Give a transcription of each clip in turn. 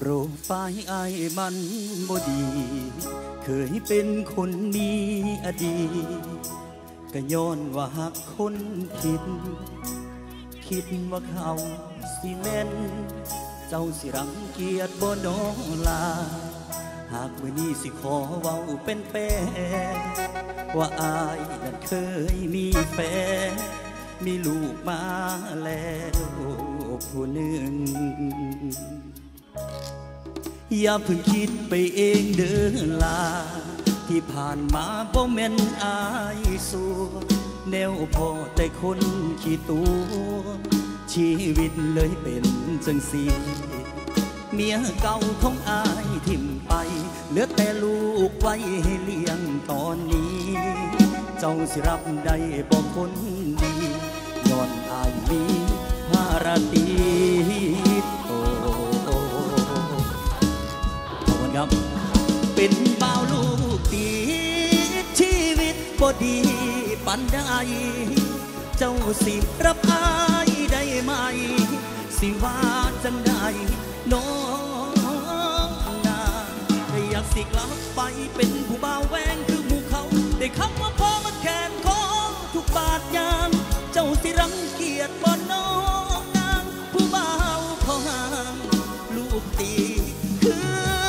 โปรไฟล์อายมันบ่ดีเคยเป็นคนมีอดีตก็ย้อนว่าหักคนผิดคิดว่าเขาสิแม่นเจ้าสิรังเกียจบ่น้อลาหากมื้อนี้สิขอเว้าเป็นแปรว่าอายนั้นเคยมีแฟนมีลูกมาแล้วผู้หนึ่งอย่าเพิ่งคิดไปเองเด้อลาที่ผ่านมาบ่แม่นอายสัวแนวพอแต่คนขี้ตัวชีวิตเลยเป็นจังสีเมียเก่าของอายทิ่มไปเหลือแต่ลูกไว้ให้เลี้ยงตอนนี้เจ้าสิรับได้บ่คนดีย้อนอายมีภารตีโตขอบคุณครับเป็นบ่าวลูกตีชีวิตบ่ดีปันใดเจ้าสิรับอายได้ไหมสิว่าจังใดน้องนาอยากสิกลับไปเป็นผู้บ่าวแวงคือหมู่เขาได้คำว่าพอมันแขนคอทุกบาทยางเจ้าสิรังเกียจบ่น้องนางผู้บ่าวเขาห่างลูกตีคือ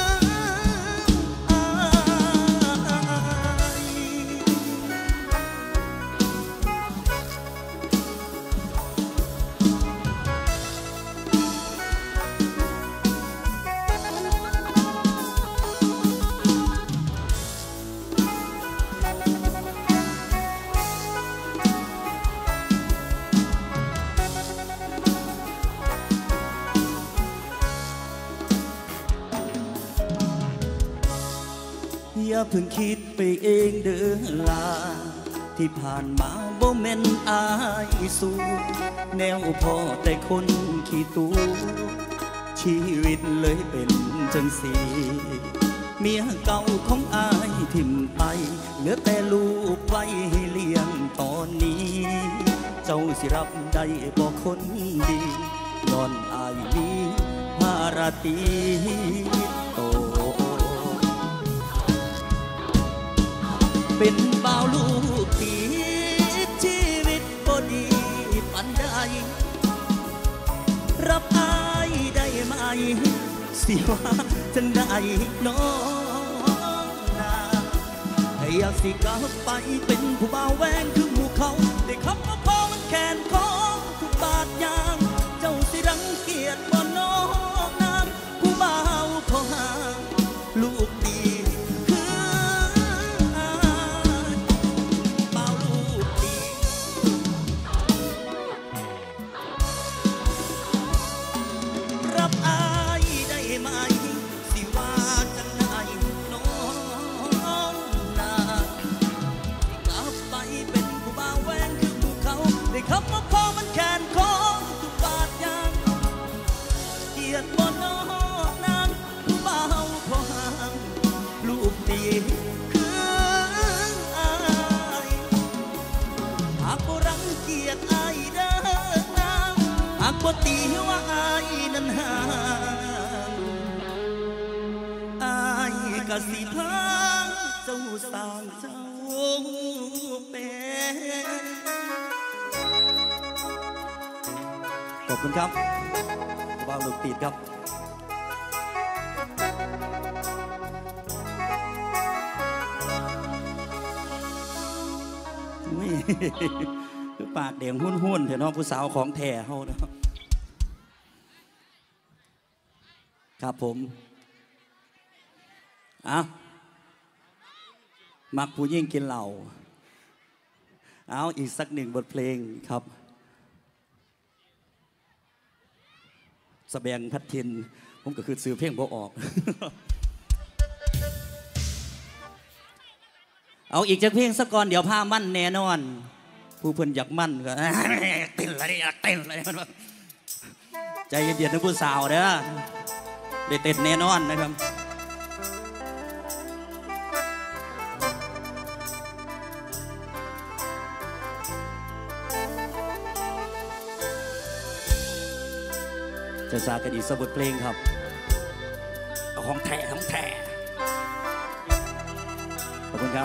อย่าเพิ่งคิดไปเองเด้อลาที่ผ่านมาบ่แม่นอายสู้แนวพอแต่คนขี้ตัวชีวิตเลยเป็นจังสีเมียเก่าของอายทิ่มไปเหลือแต่ลูกไว้ให้เลี้ยงตอนนี้เจ้าสิรับได้บ่คนดีย้อนอายมีภารตีโตเป็นบ่าวลูกตีชีวิตบ่ดีปันใดรับอายได้ไหมสิว่าจังได้น้องนาอยากสิกลับไปเป็นผู้บ่าวแวงคือหมู่เขาได้คำว่าพอมันแขนคอทุกบาทยางเจ้าสิรังเกียจบ่น้องนางผู้บ่าวขอห่างลูกตีคำว่าพอมันแขนคอทุกบาทยางเกียดบ่น้องนางผู้บ่าวขอห่างลูกตีคืออายหากบ่รังเกียจอายเด้อนางหากบ่ตีว่าอายนั้นห่างอายก็สิพาเจ้าสร้างเจ้าเป็นขอบคุณครับบ่าวลูกตีดครับคือปากเดี่ยงหุ่นๆเถอะน้องผู้สาวของแท้เขาเนาะครับผมมักผู้ยิ่งกินเหล้าเอาอีกสักหนึ่งบทเพลงครับสแบงพัดทินผมก็คือซื้อเพลงบ่ออก เอาอีกจากเพลงสักก่อนเดี๋ยวพามั่นแน่นอนผู้เพิ่นอยากมั่นก็เต้นอะไรเต้นอะไรใจเย็นๆนะผู้สาวเด้อได้เต้นแน่นอนนะครับ จะสากันอีกสักบทเพลงครับของแท้ของแท้ขอบคุณครับ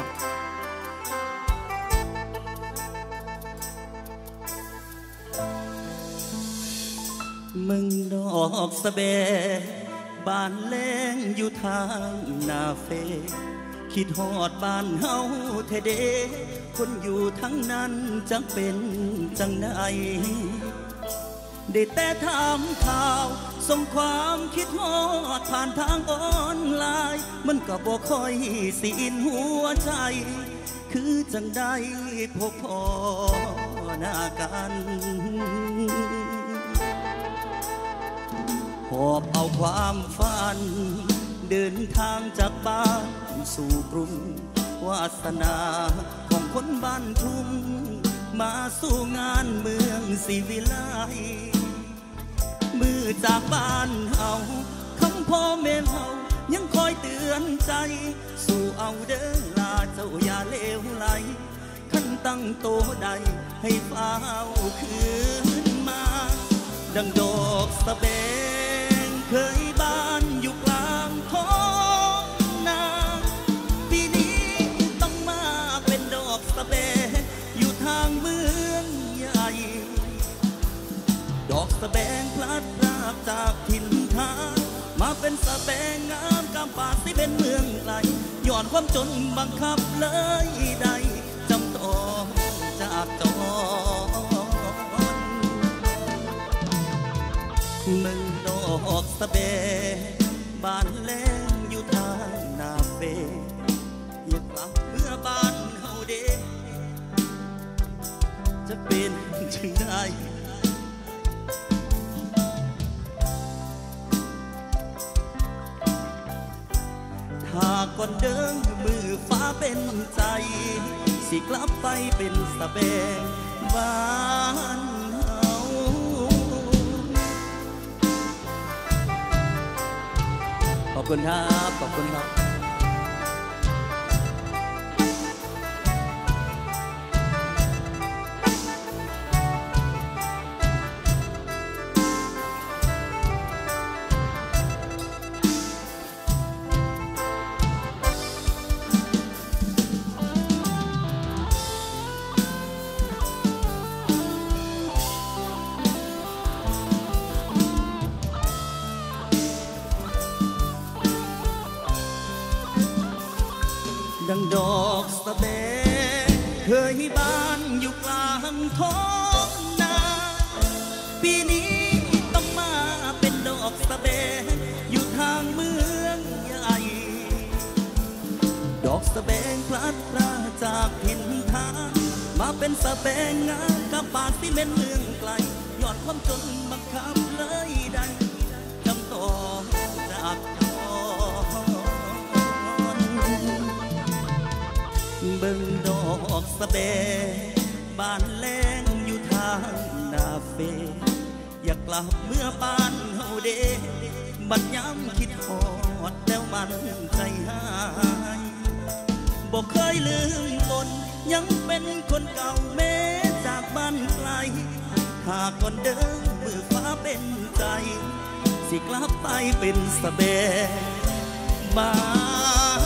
มึงดอกสะเบบานแรงอยู่ทางนาเฟคิดฮอดบ้านเฮาเทเดคนอยู่ทั้งนั้นจังเป็นจังใดได้แต่ถามข่าวส่งความคิดฮอดผ่านทางออนไลน์มันก็บ่ค่อยสิอินหัวใจคือจังได้พบพ่อหน้ากันหอบเอาความฝันเดินทางจากบ้านสู่กรุงวาสนาของคนบ้านทุ่งมาสู่งานเมืองศิวิไลมือจากบ้านเฮาคำพ่อแม่เฮายังคอยเตือนใจสู่เอาเด้อลาเจ้าอย่าเลวไหลขั้นตั้งโตใดให้ฟ้าวคืนมาดังดอกสะเบงเคยบ้านอยู่กลางท้องนาปีนี้ต้องมาเป็นดอกสะเบงอยู่ทางเมืองใหญ่ดอกสะเบงพลัดพรากจากถิ่นฐานมาเป็นสะเบงงามกำปาสิเป็นเมืองไกลย้อนความจนบังคับเลยได้จำต้องจากจรมึงดอกสะเบบ้านแรงอยู่ทางนาเฟอยากกลับเมื่อบ้านเฮาเดจะเป็นจึงได้ถ้าก่อนเดินมือฟ้าเป็นใจสิกลับไปเป็นสะเบงบ้านเฮาขอบคุณครับขอบคุณครับดังดอกสะเบเคยบ้านอยู่กลางท้องนาปีนี้ต้องมาเป็นดอกสะเบอยู่ทางเมืองใหญ่ดอกสะเบงพลัดพรากจากถิ่นฐานมาเป็นสะเบงงามกับป่าที่เป็นเมืองไกลย้อนความจนบังคับเลยได้จำต้องจากเบิ่งดอกสะเบบ้านแรงอยู่ทางนาเฟอยากกลับเมื่อบ้านเฮาเดบัดย้ำคิดฮอดแล้วมันใจหายบอกเคยลืมบนยังเป็นคนเก่าแม้จากบ้านไกลถ้าก่อนเดินมือฟ้าเป็นใจสิกลับไปเป็นสะเบบ้าน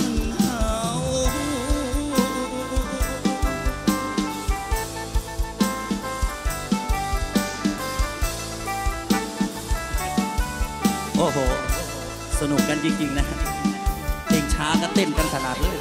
โอ้โหสนุกกันจริงๆนะเพลงช้าก็เต้นกันขนาดเลย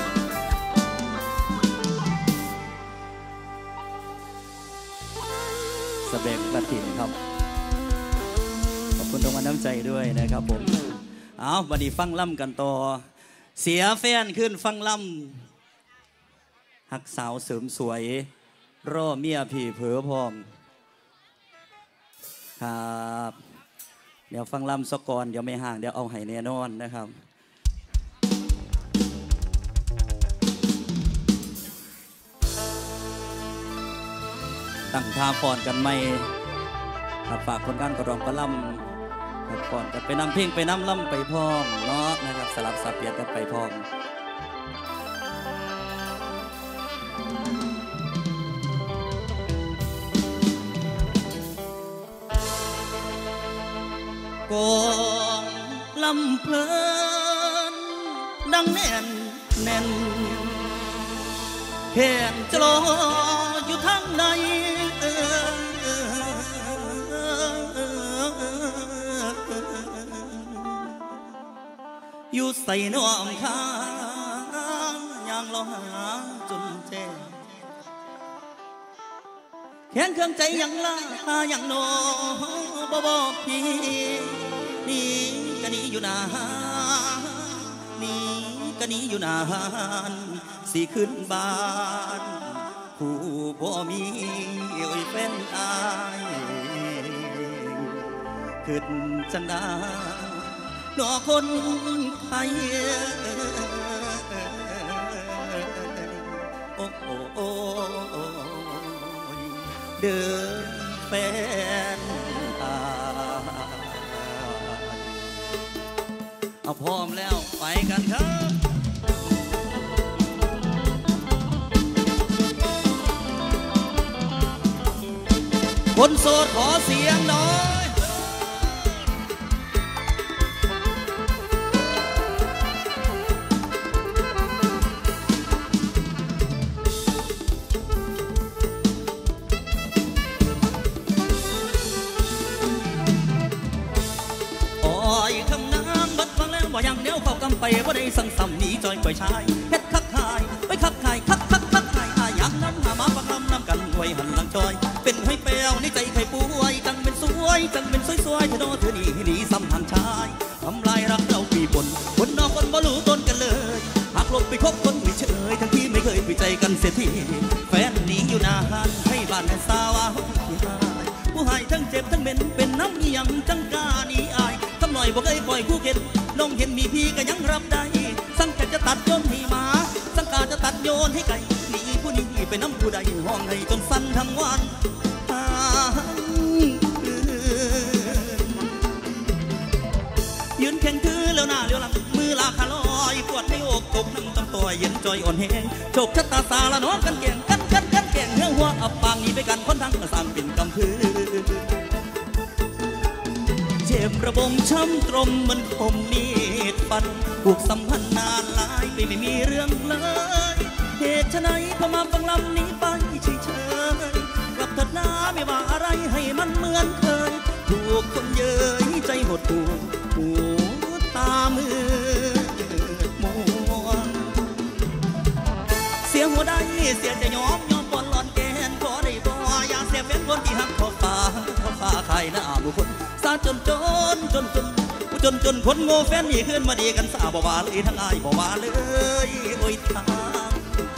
สะเบงประถิ่นครับขอบคุณตรงวันน้ำใจด้วยนะครับผมเอาวันนี้ฟังล่ำกันต่อเสียแฟนขึ้นฟังล่ำหักสาวเสริมสวยรอเมียพี่เผลอพร้อมครับเดี๋ยวฟังลำสกอนเดี๋ยวไม่ห่างเดี๋ยวเอาให้แน่นอนนะครับตั้งท่าฟ้อนกันไม่ฝากคนงานกระรองกระลำก่อนกันไปนำเพลงไปนำลำไปพร้อมเนาะนะครับสลับสับเปลี่ยนกันไปพร้อมกองลลำเพลินดังแน่นแน่นแขนจะรออยู่ทางใดอยู่ใส่น้องข้างยังรอหาจนแจ้งแขนเครื่องใจยังล่ายังโนบ่บอกพี่นี่ก็นี้อยู่นานนี่ก็นี้อยู่นานสิขึ้นบ้านผู้บ่มีโอ้ยแฟนอายขึ้นจังได้ดอกคนไทยโอ้โอ้เดินแฟนตาเอาพร้อมแล้วไปกันครับคนโสดขอเสียงหน่อยอย่างเดียวเข้ากำไปว่าได้สั่งสำนีจอยปล่อยชายเฮ็ดคักคายไปคักคายคักคายอยากน้ำหามาฟังน้ำกันหวยหันหลังจอยเป็นให้เปลวในใจใครป่วยจังเป็นสวยจังเป็นสวยเธอโดนเธอหนีซ้ำทางชายทำลายรักเราปีบนคนนอกคนบ่รู้ต้นกันเลยหากลบไปคบคนไม่เฉยทั้งที่ไม่เคยไปใจกันเสียทีแฟนหนีอยู่นานให้บ้านให้สาวผู้หายทั้งเจ็บทั้งเป็นน้ำยังจังกาหนีอายทำหน่อยบ่เคยปล่อยคู่เข็นน้องเห็นมีพี่ก็ยังรับได้สังกัดจะตัดโยนให้หมาสังกัดจะตัดโยนให้ไก่หนีผู้นี้ไปน้ำผู้ใดห้องให้จนสั้นทั้งวันยืนแข่งคือแล้วหน้าเลี้ยวหลังมือลาคาลอยปวดในอกตกน้ำจำตัวเย็นจอยอ่อนแห้งโชคชะตาสาละน้องกันแก่งกันแก่งเนื้อหัวอับปางนี้ไปกันคนทั้งกระสังเป็นกำพือเจ็บระบมช้ำตรมมันคมมีดฟันผูกสัมพันธ์นานหลายไปไม่มีเรื่องเลยเหตุไฉนพอมาฟังลำนี้ไปเฉยกลับเถิดน้าไม่ว่าอะไรให้มันเหมือนเคยถูกคนเย้ยใจหดหูตามือมัวเสียหัวได้เสียใจยอมบอลหลอนแกนขอได้บ่อยาเสียเป็นคนที่หักขอฟ้าใครหน้าบุคคลจนคนโง่แฟนนี่ขึ้นมาดีกันสาวบ่ว่าเลยทั้งอายบ่ว่าเลยโอ้ยทาง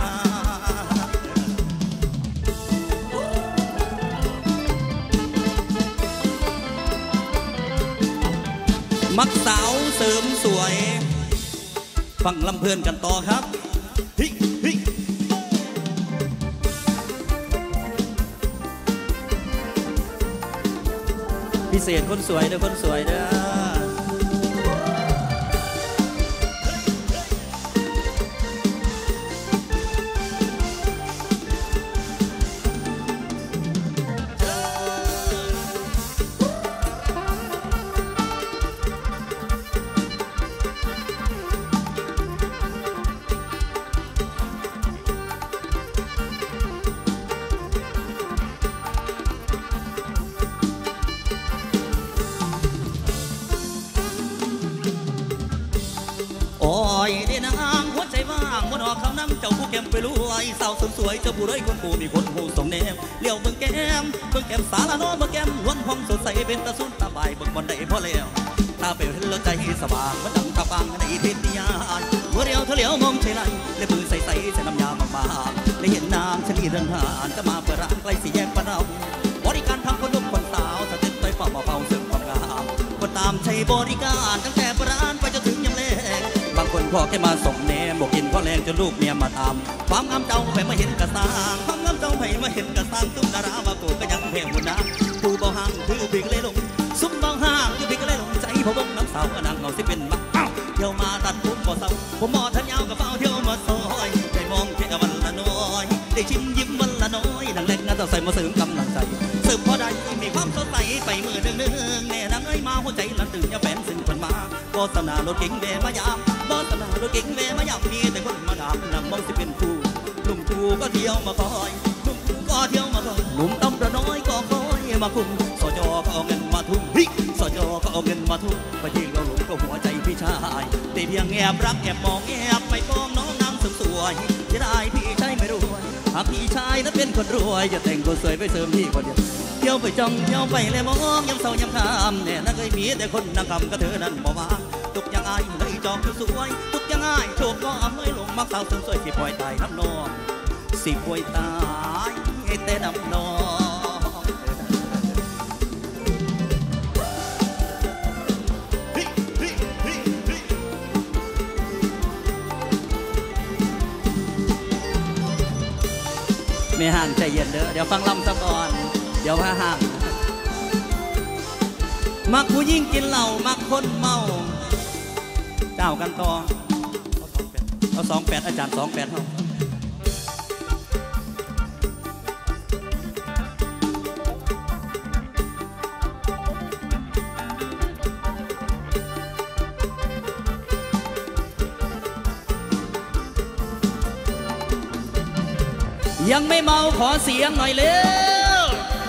มักสาวเสริมสวยฟังลำเพลินกันต่อครับพิเศษคนสวยเด้อคนสวยเด้อไปรวยสาวสวยเจ้าผู้ร้อยคนผู้มีคนผู้ส่งแนวเลี้ยวเบิ่งแก้มสาละน้อเบิ่งแก้มล้วนพองสดใสเป็นตาสุนตาใบเบิ่งบอลได้พอแล้วตาเปลวเห็นแล้วใจสว่างมันดังตาบางในเทศนิยายเมื่อเดียวเธอเลี้ยวมองใช่ไรและมือใสใส่น้ำยาบางๆและเห็นน้ำชะลีเดินหานจะมาเปิดร้านใกล้สี่แยกปะเราบริการทำคนนุ่มคนสาวสเต็ปไปเป่าเสริมความงามคนตามใช้บริการตั้งแต่ร้านไปจนถึงยามแลงบางคนพอแค่มาส่งแนมบอกกินข้อแรงจนลูกเมียมาตามความงามเจ้าไปมาเห็นกระซังความงามเจ้าไปมาเห็นกระซังตุ้มดาราว่าโกก็ยังแพ้หัวหน้าผู้เบาห่างคือพิกเลยลงซุ้มเบาห่างคือพิกเลยลงใจพอบ้องน้ำสาวก็นางเงาสิเป็นมาเที่ยวมาตัดผมบ่เศร้าผมบ่ทันยาวกับเฝ้าเที่ยวมาซอยได้มองแค่วันละน้อยได้ชิมยิ้มวันละน้อยดังเล็กงานต่อใส่มาเสริมกำลังใจเสริมพอได้มีความสดใสไปมือหนึ่งแน่นางเอ้ยมาหัวใจลันตื่นอย่าแฟนซึ่งคนมาบอสนารถเก๋งแม่มายามบอสนารถเก๋งแม่มายามมีแต่คนมาถามนั่งมองสิเป็นคู่หนุ่มคู่ก็เที่ยวมาคอยหนุ่มคู่ก็เที่ยวมาคอยหนุ่มตำระน้อยก็คอยมาคุมสจก็เอาเงินมาทุ่มสจก็เอาเงินมาทุ่มไปที่เราหลงก็หัวใจพี่ชายแต่เพียงแอบรักแอบมองแอบไม่ป้องน้องนางสวยจะได้พี่ชายไม่รวยหากพี่ชายนั้นเป็นคนรวยจะแต่งตัวสวยไปเสริมพี่คนเดียวเที่ยวไปจ้องเที่ยวไปเลยมองยำเศร้ายำคำเนี่ยนั่นเคยมีแต่คนนั่งคำก็เธอนั้นบอกว่าตุกยังไงเลยจองสวยตุกยังไงโชคก็อำนวยลงมักสาวสวยสิป่วยตายน้ำนองสิป่วยตายแต่น้ำนองไม่ห่างใจเย็นเด้อเดี๋ยวฟังลำซะก่อนเดี๋ยวพาห่างมักผู้ยิ่งกินเหล้ามักคนเมาเจ้ากันต่อเอา28อาจารย์28เท่ายังไม่เมาขอเสียงหน่อยเร็ว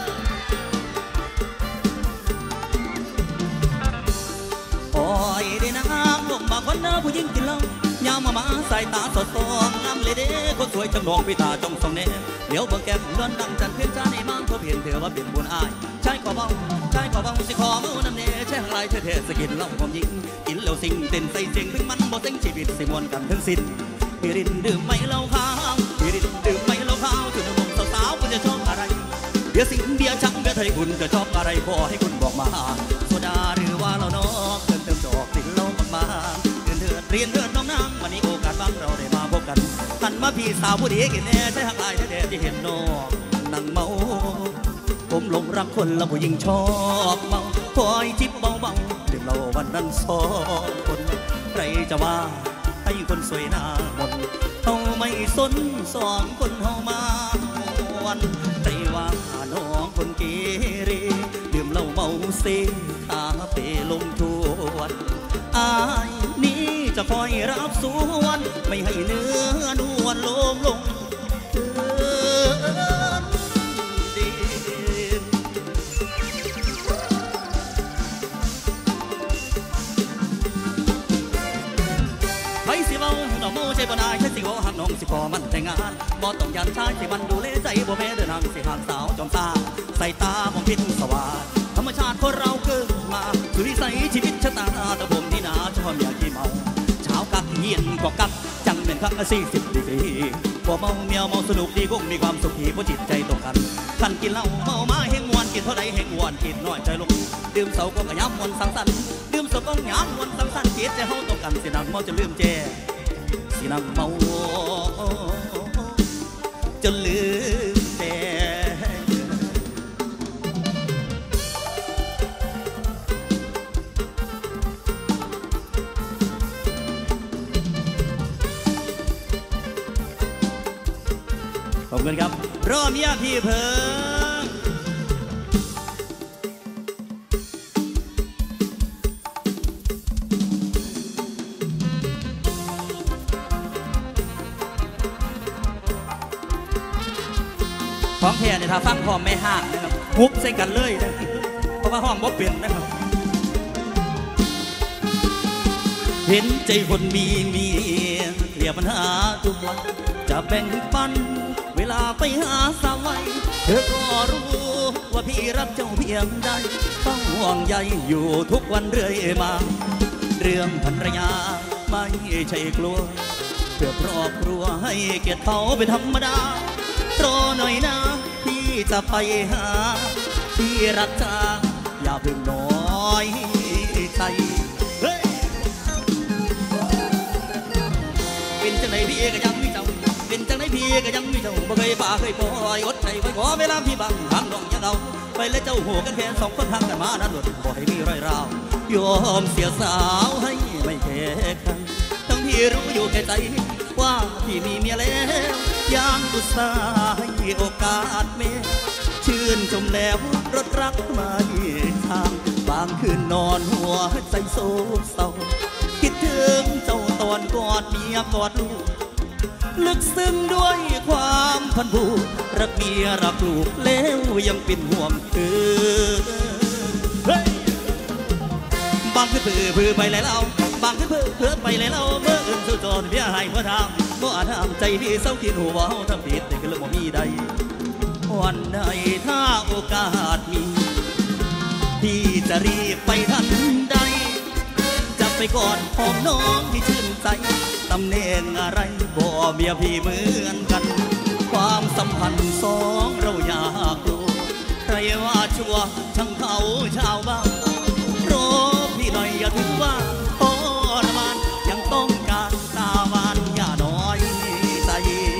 โอ้ยได้นางลงมาคนหน้าผู้หญิงกินเหล้ายามมาสายตาสดตองงามเลยเด้คนสวยจังนองพิตาจ้องส่องเน่เดี๋ยวเบิ่งแก้มเลื่อนดังจันเพียนจ้าในมังเธอเพียนเธอว่าเป็นบุญอายใช่ขอเบาสิขอมือน้ำเน่แช่ไหลเท่สกินเหล้าความหญิงกินแล้วสิ่งเต้นใส่เสียงถึงมันบ่เซ็งชีวิตสิมวนกันทั้งสิ้นพี่รินดื่มไม่เหล้าขาวพี่รินดื่มไม่เหล้าขาวถึงหนุ่มสาวคุณจะชอบอะไรเบียร์สิงเบียร์ชังเบียร์ไทยคุณจะชอบอะไรขอให้คุณบอกมาโซดาหรือว่าเรานอกเติมดอกสิ่งเรามาเรียนเถิดน้องนางวันนี้โอกาสบางเราได้มาพบกันหันมาพี่สาวผู้ดีกินแน่ใช่หักลายแท้ที่เห็นนอกนั่งเมาผมหลงรักคนละผู้หญิงชอบเมาคอยจิบเบาๆดื่มเราวันนั้น2 คนใครจะว่าให้คนสวยหน้ามนเขาไม่สน2 คนเขามาวันใจว่าน้องคนเกเรดื่มเหล้าเมาเซคาเฟ่ลงทวนอายนี้จะคอยรับส่วนไม่ให้เนื้อนวลลงใจบ่ได้แค่สิโกหักน้องสิขอมันแต่งงานบ่ต้องยันชายที่มันดูแลใจบ่แพ้เดินทางสิหางสาวจอมตาใส่ตามองพิษสว่างธรรมชาติคนเราเกิดมาคือนิสัยชีวิตชะตาแต่ผมที่นาชอบอยากขี้เมาเช้ากักเย็นก็กักจังเป็นครั้ง40 ดีกรีบ่เมาเมียวเมาสนุกดีคงมีความสุขที่เพราะจิตใจตรงกันขันกินเหล้าเมามาแห่งมวนกินเท่าใดแห่งมวนกินน้อยใจลงดื่มเสาก็กระยำมวนสังสรรค์ดื่มเสาก็ยำมวนสังสรรค์จิตใจเฮาตรงกันสินักเมาจะลืมแจสินังเมาจนลืมแต่ขอบคุณครับรอเมียพี่เพิ่งของแท้เนี่ยถ้าฟังพร้อมไม่ห่างนะครับฮุบใส่กันเลยนะเพราะว่าห้องบ่เปลี่ยนนะครับเห็นใจคนมีเมียเคลียร์ปัญหาทุกวันจะแบ่งปันเวลาไปหาสาวไว้เธอก็รู้ว่าพี่รักเจ้าเพียงใดต้องห่วงใยอยู่ทุกวันเรื่อยมาเรื่องภรรยาไม่ใช่กลัวเพื่อครอบครัวให้เกียรติเขาเป็นธรรมดารอหน่อยนะพี่จะไปหาพี่รักจ้าอย่าเพิ่งน้อยใจเป็นจังไหนพี่ก็ยังไม่เจ้าเป็นจังไหนพี่ก็ยังไม่เจ้าบ่เคยป่าเคยปล่อยอดใจไว้ขอเวลาพี่บังทางน้องยังเอาไปและเจ้าหัวกันแค่2 คนทางกันมานั้นหลุดบ่ให้มีรอยร้าวยอมเสียสาวให้ไม่แพ้ใครทั้งที่รู้อยู่แก่ใจว่าพี่มีเมียแล้วยังอุตส่าห์ให้โอกาสเมียชื่นชมแล้วรถรักมาทางบางคืนนอนหัวใจโศกเศร้ากอดลูกลึกซึ้งด้วยความพันผูกรักเมียรักลูกแล้วยังเป็นห่วงเธอบางคือเพื่อไปแล้วเราบางคือเพื่อไปแล้วเราเมื่ออื่นสุดจนเพียให้เพื่อทำบ่อาจทำใจพี่เศร้าคิดหัวว่าทำผิดแต่ก็เรื่องบ่มีใดวันใดถ้าโอกาสมีพี่จะรีบไปทันใดจะไปกอดหอมน้องที่ชื่นใจตำแหน่งอะไรบ่เมียพี่เหมือนกันความสัมพันธ์สองเราอยากรู้ใครว่าชัวช่างเขาชาวบ้านรอพี่หน่อยอย่าถึงว่าทรมานยังต้องการตาหวานอย่าน้อยใจ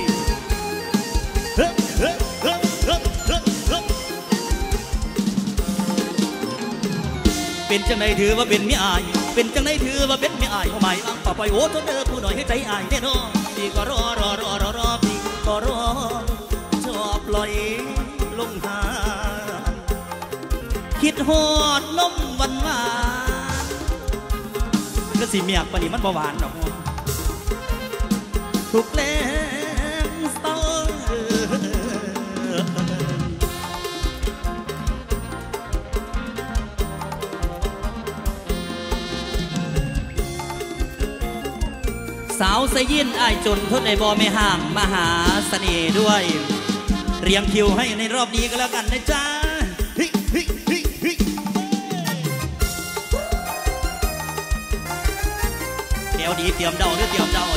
เป็นจังไดถือว่าเป็นไม่อายเป็นจังไดถือว่าเป็นไม่อายเขาหมายอ้างต่อไปโอ้ทนเด้อผู้หน่อยให้ใจอายแน่นอนพี่ก็รอพี่ก็รอชอบปล่อยลงหาคิดฮอดนมหวานก็สิเมียกปะนี่มันบ่หวานหรอกทุกแรงเศร้าสาวสยินอายจนทนในบ่ไม่ห่างมาหาเสน่ห์ด้วยเรียงคิวให้ในรอบนี้ก็แล้วกันนะจ๊ะเดี๋ยวดีเตรียมเดาเด้อ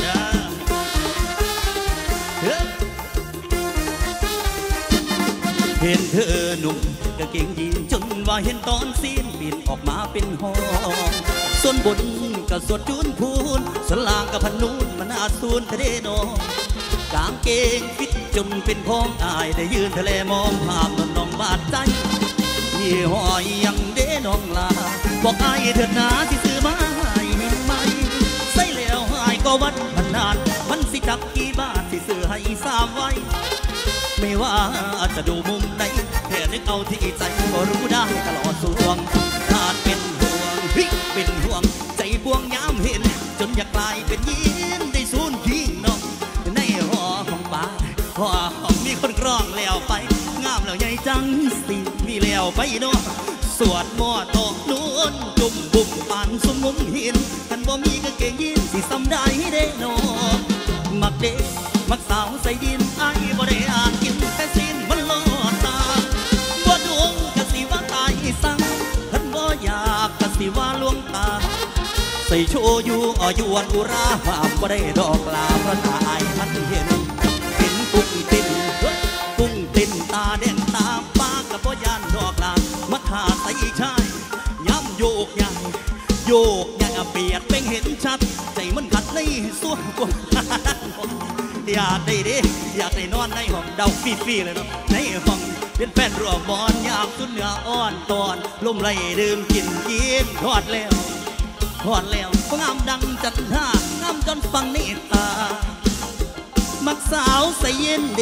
เห็นเธอหนุ่มกางเกงยีนจนว่าเห็นตอนซีนบินออกมาเป็นห้องส่วนบนก็สวดจูนพูนส่วนล่างก็พันนูนมันอาสูนทะเลนองกางเกงฟิตจนเป็นของอายได้ยืนทะเลมองภาพน้องบาดใจยี่ห้อยังเด้น้องลาบอกอายเถิดนาที่ซื้อมาให้ไหมใส่แล้วอายก็วัดมันนานมันสิจักกี่บาทที่ซื้อให้สามไว้ไม่ว่าจะดูมุมไหนแค่นึกเอาที่ใจก็รู้ได้ตลอดสวงขาดเป็นห่วงใจบวงย้ำเห็นจนอยากกลายเป็นยินได้สูญพี่น้องในหอของป่าหอของมีคนกร้องแล้วไปงามแล้วใหญ่จังสิมีแล้วไปน้องสวดมอดตอกนู้นจุ่มบุ่มปานสมมุมหินท่านบ่มีกางเกงยีนสิซ้ำได้ได้น้องมักเด็กมักสาวใส่ดินไอ้บ่ได้อ่านกินแต่สิ้นมันลอดตาบ่ดวงกะสิว่าตายสั่งท่านบ่อยากกะสิว่าลวงตาใส่โชอยู่อยู่วันอุราภาพบ่ได้ดอกลาเพราะตาไอ้มันเห็นเป็นกุ้งตินตาแดงตาปากกับบ่ยานดอกลามาขาใส่ชายย้ำโยกใหญ่เปียดเป่งเห็นชัดใจมันขัดในส่วนกว้างอยากได้นอนในห้องเดาฟี่เลยเนาะในห้องเป็นแฟนรวมบอลอยากสุดเนื้ออ่อนตอนลมไหลดื่มกินทอดแล้วงามดังจันท่างามจนฟังนิตามักสาวใส่เย็นเด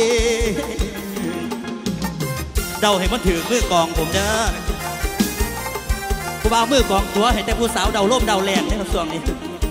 เดาให้มันถือมือกองผมเด้อผู้บ่าวมือกองตัวเห็นแต่ผู้สาวเดาล่มเดาแรงในกระทรวงนี้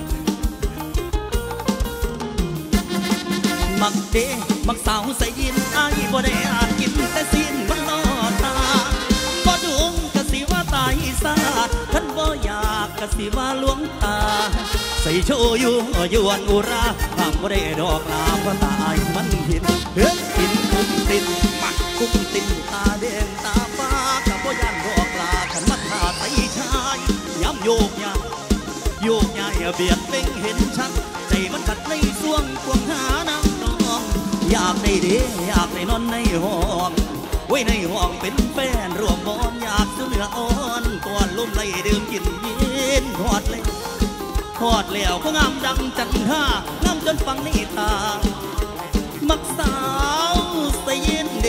มักเดมักสาวใส่ยินไอ้บ่ได้อาจกินแต่สิ้นมันลอดตาบ่ดวงกะสิว่าตายสาดท่านบ่อยากกะสิว่าลวงตาใส่โชอยู่วันอุราห้ามบ่ได้ดอกลาเพราะตายมันเห็นกินกุ้งตินตาแดงตาฟ้ากับบ่ยันดอกลาขันมัดขาใส่ชายย้ำโยกย้ายเบียดเป่งเห็นชัดใจมันขัดในช่วงควงหาน้ำนองอยากได้นอนในห้องไว้ในห้องเป็นแฟนรวมบอนอยากสุเนื้ออ่อนก่อนลมไหลดื่มกินเย็นทอดแล้วก็งามดังจันท่างามจนฟังนิตามักสาวใส่เย็นเด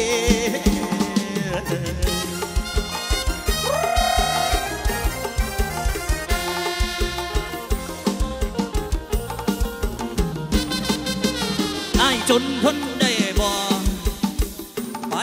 ไอ้จนทนได้บ่ไป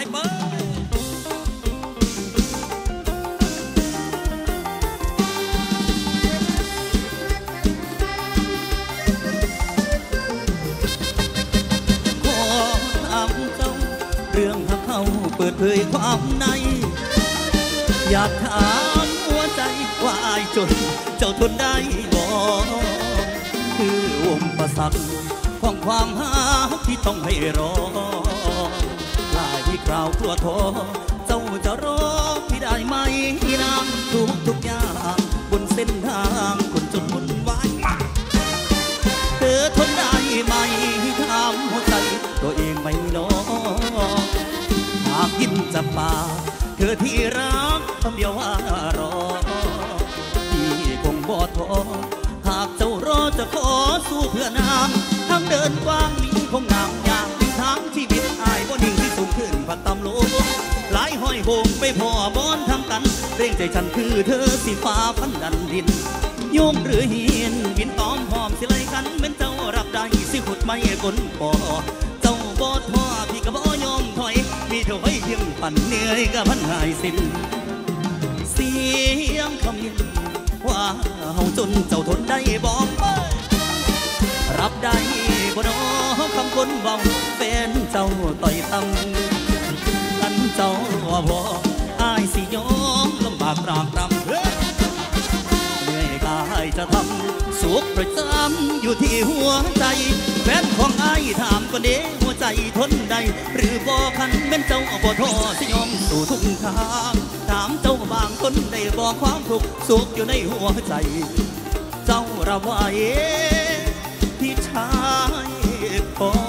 เผยความในอยากถามหัวใจว่าอายจนเจ้าทนได้บ่คืออุปสรรคของความหาที่ต้องให้รอหลายคราวกลัวท้อเจ้าจะรอที่ได้ไหมนางทุกอย่างบนเส้นทางคนจนวุ่นวายมากเธอทนได้ไหมถามหัวใจตัวเองไม่รอหากยินจะป่าเธอที่รักคำเดียวว่ารอที่คงบ่ท้อหากเจ้ารอจะขอสู้เพื่อนางทางเดินกว้างมีคงงามอย่างทางชีวิตอายบ่นิ่งที่สูงขึ้นพัดต่ำลงหลายห้อยโหงไปพ่อบอนทำกันเร่งใจฉันคือเธอสิฟ้าพันดันดินโยงหรือหินบินตอมหอมสิไลกันเหมือนเจ้ารับได้สิขุดไม่กลปอเจ้าบ่ท้อพี่ก็บ่ยอมถอยมีเธอไว้เพียงปั่นเหนื่อยก็พันหายสิ้นเสียงคำยินว่าเฮาจนเจ้าทนได้บอกรับได้บ่น้อคำคนเบาแฟนเจ้าต่อยตั้มอันเจ้าว่าบ่อายสิยอมลำบากรากรำเหนื่อยกายจะทำสุขประจำอยู่ที่หัวใจแฟนของอายถามก็เด้หัวใจทนได้หรือบ่คันเป็นเจ้าบ่ท้อสิยอมสู่ทุกทางถามเจ้าบางคนได้บอกความทุกข์สุขอยู่ในหัวใจเจ้าระไว้ที่ชายพอ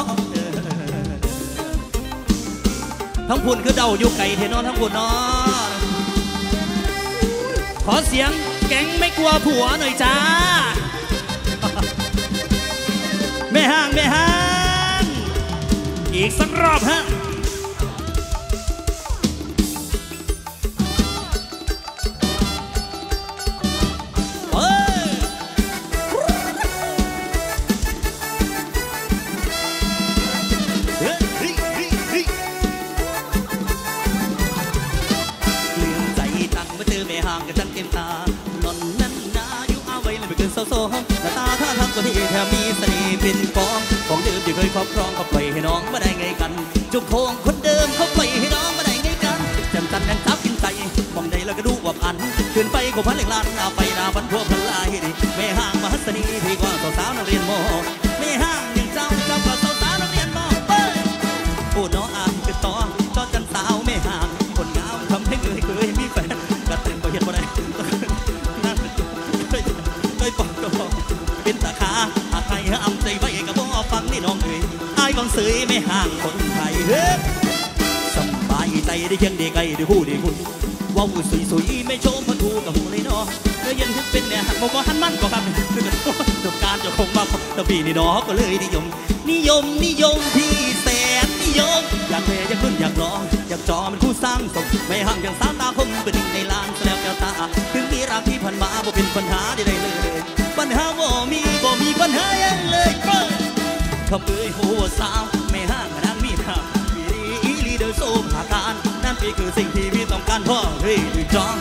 ทั้งพุ่นคือเดาอยู่ไก่เทนอนทั้งพุ่นนอนขอเสียงแก๊งไม่กลัวผัวหน่อยจ้าไม่ห่างไม่ห่างอีกสักรอบฮะโซ่หน้าตาท่าทางก็ที่แถมมีเสน่ห์เป็นของเดิมที่เคยครอบครองเขาปล่อยให้น้องมาได้ไงกันจุกโคงคนเดิมเขาปล่อยให้น้องมาได้ไงกันจำจันยังทับกินใจมองใดแล้วก็ดูว่าพันขึ้นไปก็พันเหล็กลานหน้าไปหน้าพันพวกพันลายดิไม่ห่างมหัศนีที่กว่าสาวนักเรียนมอไม่ห่างอย่างเจ้ากับสาวนักเรียนมอโอ้น้องอ่านคือต่อจันสาวไม่ห่างคนงามทำให้เคยมีแฟนกระเต็มก็เห็นบ่ได้เป็นตาขาหากใครห้ามใจไว้กับบ่ฟังนี่น้องเอ๋ยอายบังเสยไม่ห่างคนไทยสบายใจได้เคียงได้ไกลได้คู่ได้คุณว้าวสวยๆไม่โชมพันทูกับหูเลยเนาะเนื้อเย็นทึกเป็นเนี่ยหักบ่หันมันก็ครับคือกันจบการจะคงมาตะบีนี่เนาะก็เลยนิยมที่แสนนิยมอยากเพอยากขึ้นอยากลองอยากจอมันคู่สร้างสมไม่ห่างอย่างสามตาคมเป็นหนึ่งในล้านแล้วแก้วตาถึงมีรักที่ผ่านมาบ่เป็นปัญหาใดๆเลยปัญหาบ่มีปัญหายังเลยคำเอ่ยหัวสาวไม่ห่างนางมีทางอีลีเดอร์โซผาการนั่นคือสิ่งที่พี่ต้องการพ่อเฮ้ยจอง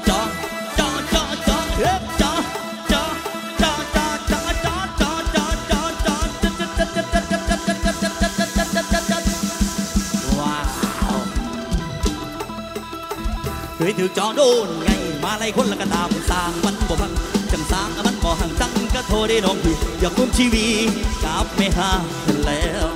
เคยถือจอโดนไงมาไล่คนละก็ตามสร้างมันบ่พังจังสร้างมันบ่ห่างจังก็โทรได้น้องพี่อยากคุ้มชีวิตกับไม่ห่างแล้ว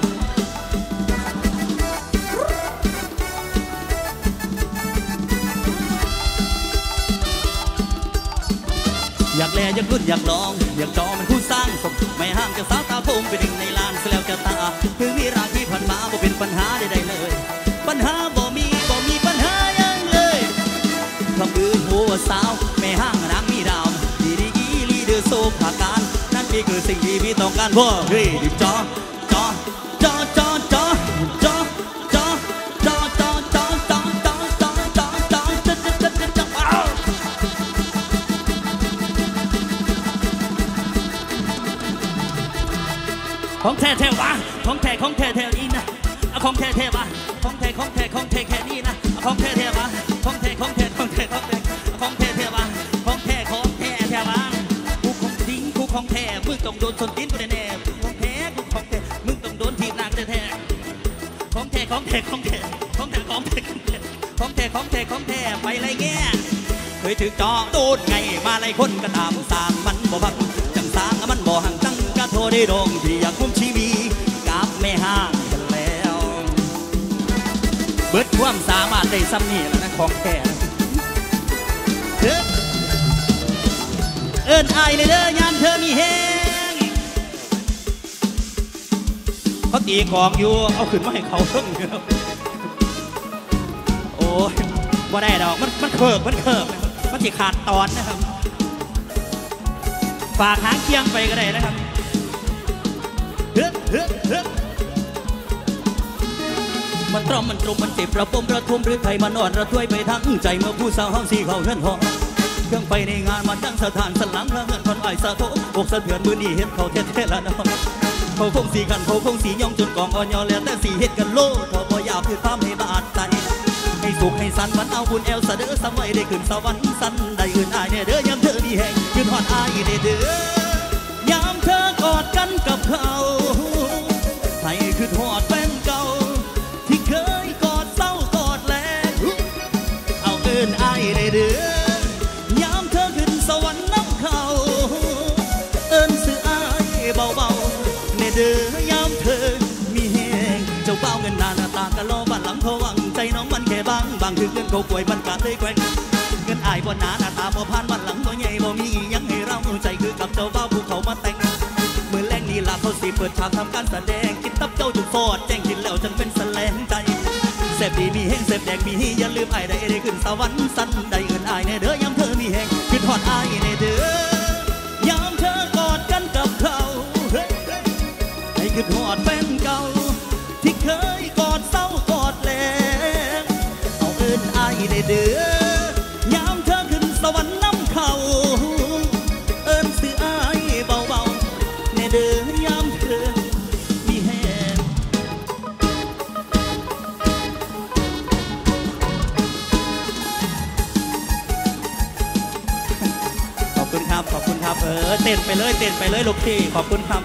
อยากแลอยากรุ่นอยากลองอยากจอมันคู่สร้างสมไม่ห่างจากสาวตาผมไปดึงในลานแล้วจะตาคือวิราที่ผ่านมาบ่เป็นปัญหาใดๆเลยปัญหาบ่มีปัญหายังเลยคำอื่นหัวสาวไม่ห่างนางมีดาวดีลีเดอร์โซผาการนั่นคือสิ่งที่พี่ต้องการพ่อเฮ้ยดิบจอของแท้วะของแท้นี่นะของแท้วะของแท้แค่นี้นะของแท้วะของแท้แท้วะของแท้วะกูของจริงกูของแท้มึงต้องโดนชนตีนกูแน่ๆกูของแท้มึงต้องโดนทีบหนักแท้ของแท้ของแท้ของแท้ของแท้ไปไรแง่เคยถึงจอตูดไงมาไรคนก็ตามสร้างมันบ่พักจังสร้างมันบ่ห่างจังกะโทได้ดงที่อยากคุ้มชีวีกับแม่ห้างกันแล้วเบิดความสามารถได้ซ้ำนี่แล้วนะของแท้เอิ้นอายเลยเด้อยามเธอมีแห้งเขาตีกองอยู่เอาขึ้นมาให้เขาเพิ่งโอ้ยว่าได้ดอกมันเคิร์กมันจะขาดตอนนะครับฝากหางเคียงไปก็ได้นะครับมันตรอมมันตรงมันเจ็บระปมระทมหรือไทยมันอ่อนระทวยไปทั้งใจเมื่อผู้สาวห้องสีเขาเฮือนหอเครื่องไปในงานมาตั้งสถานสลังละเงินคนไอ้สะโถอกสะเทือนมือนี่เห็นเขาเท่ๆละน้องเขาคงสีกันเขาคงสีย่องจนกองอ่อนยอแล้วแต่สีเห็ดกันโลทอบ่ยาคือทำให้บาดใจให้สุขให้สันวันเอาบุญแอลเสด็จสมัยได้ขึ้นสวรรค์สันได้อื่นอายเนี่ยเด้อยามเธอมีแห่งขึ้นหอดอายเนี่ยเด้อยามเธอกอดกันกับเขาให้ขึ้นหอดแฟนเก่าที่เคยกอดเศร้ากอดแลเอาเอิ้นอายเนี่ยเด้อยามเธอขึ้นสวรรค์น้ำเขาเอิ้นสื่ออายเบาๆเนี่ยเด้อยามเธอมีแห่งเจ้าเบ้าเงินหน้าตากะล้อบ้านหลังเขาวังใจน้องมันแค่บางคือเงินเขาป่วยมันกะเลยแกว่งเงินอายบ่หนาหน้าตาบ่ผ่านบ้านหลังบ่ใหญ่บ่มียังให้เราใจคือกับเจ้าเบ้าผู้เขามาแต่งเมื่อแรงนี่ล่ะเขาสิเปิดฉากทำการแสดงกินตับเจ้าจุดฟอดแจ้งกินแล้วฉันเป็นแสลงใจเสพดีมีแห้งเสพแดงมีอย่าลืมอายได้ขึ้นสวรรค์สันได้เงินอายในเด้อยามเธอมีแห้งขึ้นหอดอายในเด้อยามเธอกอดกันกับเขาให้ขึ้นหอดแฟนเก่าที่เคยกอดเศร้ากอดแลงเอาเอิ้นอายในเด้อยามเธอขึ้นสวรรค์น้ำเขาเอิ้นสื่ออายเบาๆในเด้อยามเธอมีแห้งขอบคุณครับเต้นไปเลยลูกพี่ขอบคุณครับ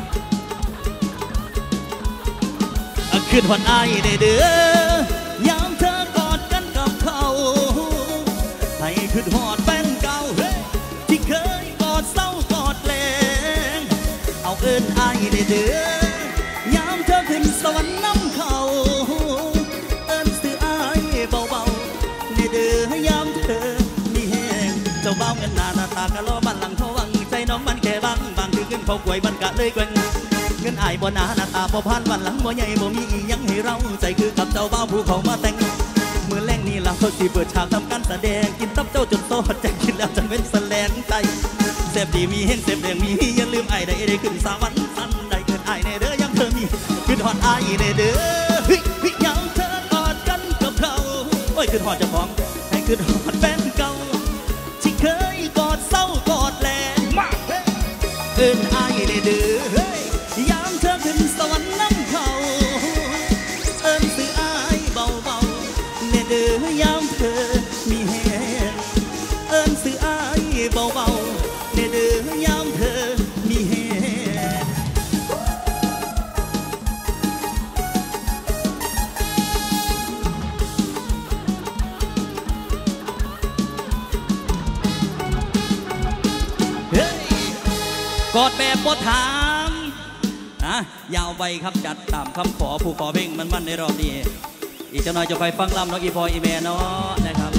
ขึ้นหอดอายได้เด้อยามเธอกอดกันกับเขาให้ขึ้นหอดแฟนเก่าที่เคยกอดเศร้ากอดแลงเอาเอิ้นอายได้เด้อยามเธอขึ้นสวรรค์น้ำเขาเอิ้นสื่ออายเบาๆได้เด้อยามเธอมีแห้งเจ้าเบ้าเงินหน้าตากะล้อบ้านหลังเขาวังใจน้องมันแค่บางคือเงินเขาป่วยมันกะเลยแกว่งเงินอายบ่หนาหน้าตาบ่ผ่านวันหลังบ่ใหญ่บ่มียังให้เราใจคือกับเจ้าเบ้าผู้เขามาแต่งเมื่อแรงนี่ล่ะเขาสิเปิดฉากทำการแสดงกินตับเจ้าจนโตแจกกินแล้วจนเป็นแสลงใจเสพดีมีแห้งเสพแดงมีอย่าลืมอายได้ขึ้นสวรรค์สันได้เกินอายในเด้อยามเธอมีขึ้นหอดอายในเด้อยามเธอกอดกันกับเขาโอ้ยขึ้นหอดเจ้าของให้ขึ้นหอดแฟนเก่าที่เคยกอดเศร้ากอดแลงเอิ้นอายในเด้อยามเธอขึ้นสวรรค์น้ำเขาเอิ้นสื่ออายเบาๆในเด้อยามเธอมีแห้งเอิ้นสื่ออายเบาๆในเด้อยามเธอมีแห้งกอดแบบบ่ถามยาวไปครับจัดตามคำขอผู้ขอเพลงมันในรอบนี้อีกจะหน่อยจะไปฟังลำน้องอีพออีเมเนาะนะครับ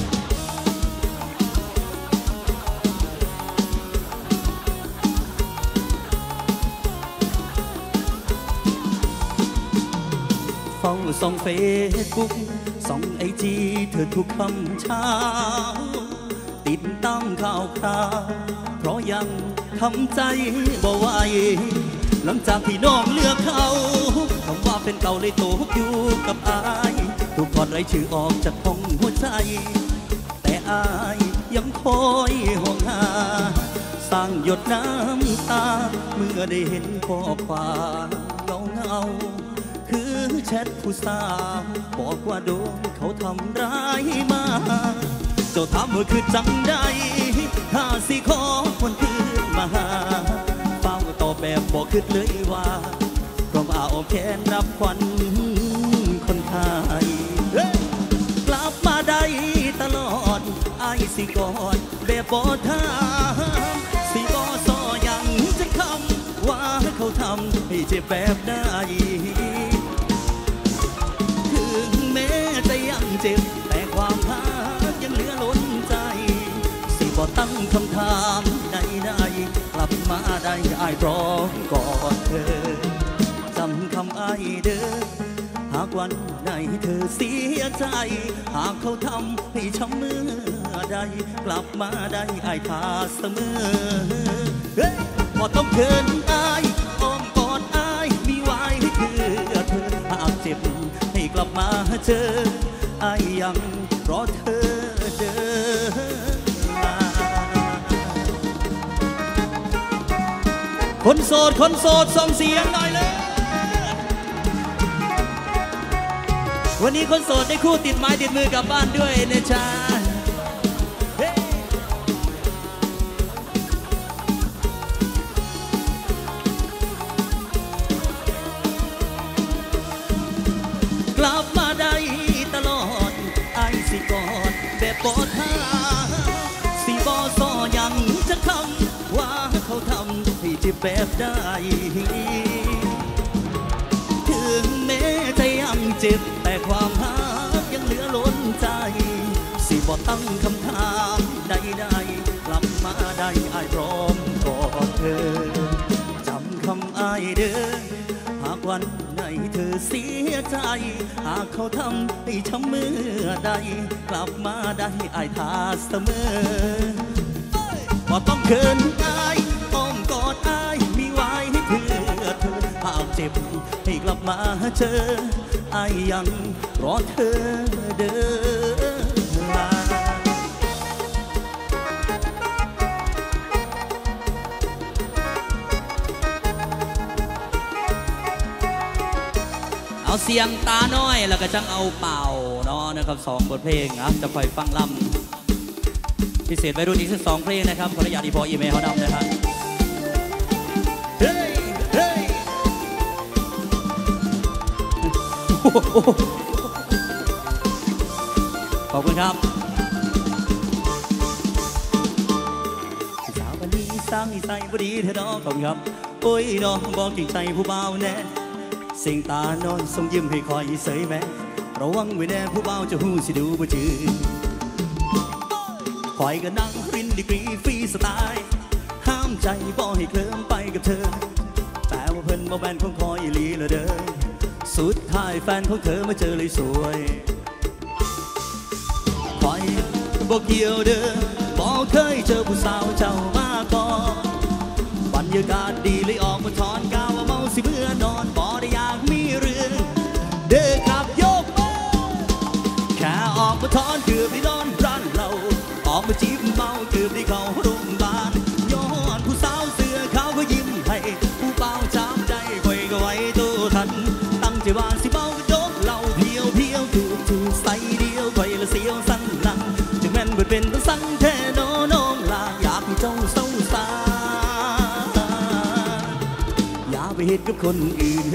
เฝ้าส่องเฟซบุ๊กส่องไอจีเธอทุกคำเช้าติดตั้งข่าวเพราะยังทำใจบ่ไหวหลังจากที่น้องเลือกเขาคำว่าเป็นเก่าเลยโตกอยู่กับอายถูกถอดไร้ชื่อออกจากห้องหัวใจแต่อายยังคอยห่วงหาสร้างหยดน้ำตาเมื่อได้เห็นข้อความเงาคือแชทผู้สาวบอกว่าโดนเขาทำร้ายมาเจ้าถามว่าคือจังใดถ้าสิขอคนคืนมาหาตอบแบบบอกคิดเลยว่าเพราะว่าอ้อมแขนรับควันคนไทยกลับมาสิกอดแบบบ่ถามสิบ่ซอยังจะคำว่าเขาทำให้เจ็บแบบใดถึงแม้จะยังเจ็บแต่ความรักยังเหลือล้นใจสิบ่ตั้งคำถามใดๆกลับมาได้อ้ายพร้อมกอดเธอจำคำอ้ายเด้อหากวันไหนเธอเสียใจหากเขาทำให้ช้ำเมื่อใดกลับมาได้อ้ายท่าเสมอบ่ต้องเขินอ้ายอ้อมกอดอ้ายมีไว้ให้เพื่อเธอหากเจ็บให้กลับมาเจออ้ายยังรอเธอเดินมาคนโสดส่งเสียงหน่อยเลยวันนี้คนโสดได้คู่ติดไม้ติดมือกลับบ้านด้วยนะจ๊ะกลับมาได้ตลอดไอ้สิกอดแบบปอดท่าสิบอซอยังจะคำว่าเขาทำให้เจ็บแบบได้ถึงแม้จะยังเจ็บแต่ความรักยังเหลือล้นใจสิบ่ตั้งคำถามใดๆกลับมาได้อ้ายพร้อมกอดเธอจำคำอ้ายเด้อหากวันไหนเธอเสียใจหากเขาทำให้ช้ำเมื่อใดกลับมาได้อ้ายท่าเสมอบ่ต้องเขินอ้ายอ้อมกอดอ้ายมีไว้ให้เพื่อเธอหากเจ็บให้กลับมาเจออ้ายยังรอเธอเดินมาเอาเสียงตาน้อยแล้วก็จังเอาเป่าเนาะนะครับ2 บทเพลงจะคอยฟังลำพิเศษวัยรุ่นอีกสัก2 เพลงนะครับขออนุญาตอีพออีเมลเขานำนะครับขอบคุณครับสาววันนี้สร้างนิสัยบดีเธอน้องขอบคุณครับโอ้ยน้องบอกจริงใจผู้เบาแน่เสียงตานอนส่งยิ้มให้คอยเสยแม่ระวังไว้แน่ผู้เบาจะหูสิดูบ่จืดคอยก็นั่งรินดีกรีฟรีสไตล์ห้ามใจบ่ให้เคลิ้มไปกับเธอแต่ว่าเพิ่นบ่แบนคงคอยลีละเด้อสุดท้ายแฟนของเธอมาเจอเลยสวยคอยบ่เกี่ยวเด้อบ่เคยเจอผู้สาวเจ้ามาก่อนบรรยากาศดีเลยออกมาถอนกาวว่าเมาสิเมื่อนอนบ่ได้อยากมีเรื่องเด้อขับโยกแค่ออกมาถอนเกือบได้นอนร้านเราออกมาจีบเมาเกือบได้เข้าโรงพยาบาลย้อนผู้สาวเสื้อขาวก็ยิ้มให้ผู้เบาช้ำใจคอยก็ไว้ตัวทันตั้งใจว่าสิเมากระจกเหล่าเพียวถูกใส่เดียวคอยละเสียวสั่นหลังจึงแม่นเบิดเป็นต้องสั่งแท้น้องลาอยากให้เจ้าเศร้าซาอย่าไปเห็นกับคนอื่น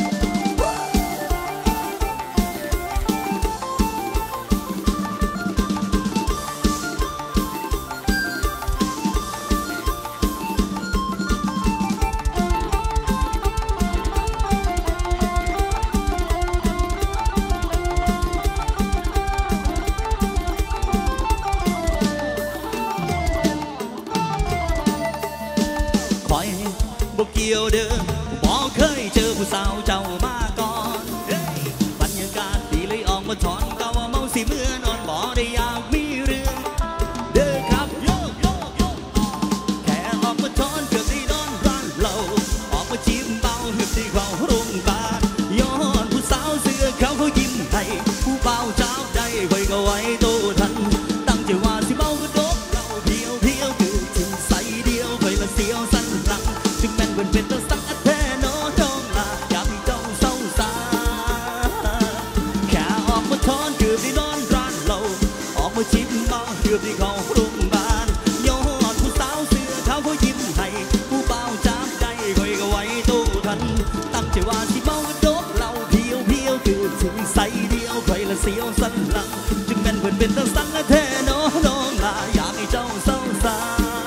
บ่เกี่ยวเด้อบ่เคยเจอผู้สาวเจ้ามาก่อนบรรยากาศดีเลยออกมาถอนก็ว่าเมาสิเมื่อนอนบ่ได้อยากมีเรื่องเด้อครับโยแค่ออกมาถอนเกือบได้นอนร้านเราออกมาจิ้มเบาเหือบที่เข้าโรงพยาบาลย้อนผู้สาวเสื้อเขายิ้มให้ผู้เบาจับได้ไว้ก็ไว้โตทันตั้งใจว่าสิเมากระดกเราเพียวเกิดถึงใส่เดียวไปละเสียวสั่นหลังจึงแม่นเป็นตัวสังแท้น้องลาอยากให้เจ้าเศร้าซาแค่ออกมาถอนเกือบได้นอนร้านเราออกมาชิมเมาเกือบได้เข้าโรงพยาบาลย้อนผู้สาวเสื้อขาวเขายิ้มให้ผู้เบาจับใจคอยก็ไว้ตู้ทันตั้งใจว่าสิเมากระดกเราเพียวเกิดถึงใส่เดียวใครละเสียวสั่นหลังจึงแม่นเป็นตัวสังแท้น้องลาาอยากให้เจ้าเศร้าซา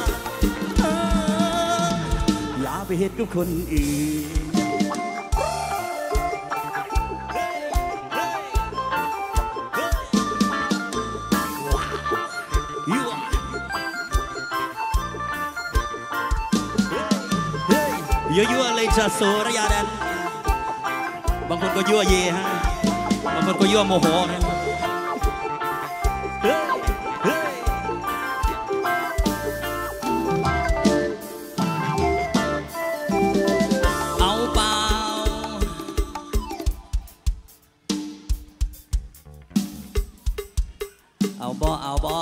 อย่าไปเห็นกับคนอื่นยั่วๆเลยจะโซระยะแดนบางคนก็ยั่วเย่ฮะบางคนก็ยั่วโมโหนะเอาเปล่าเอาบ่เอาบ่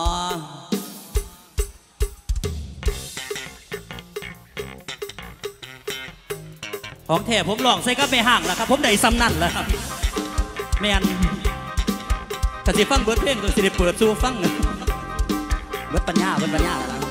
ของแท้ผมลองใส่ก็ไม่ห่างแล้วครับผมได้ซ้ำนั่นแล้วครับแมนถ้าสิฟังเบิร์ดเพลงก็สิได้เปิดสู่ฟังเบิร์ดปัญญาแล้วนะ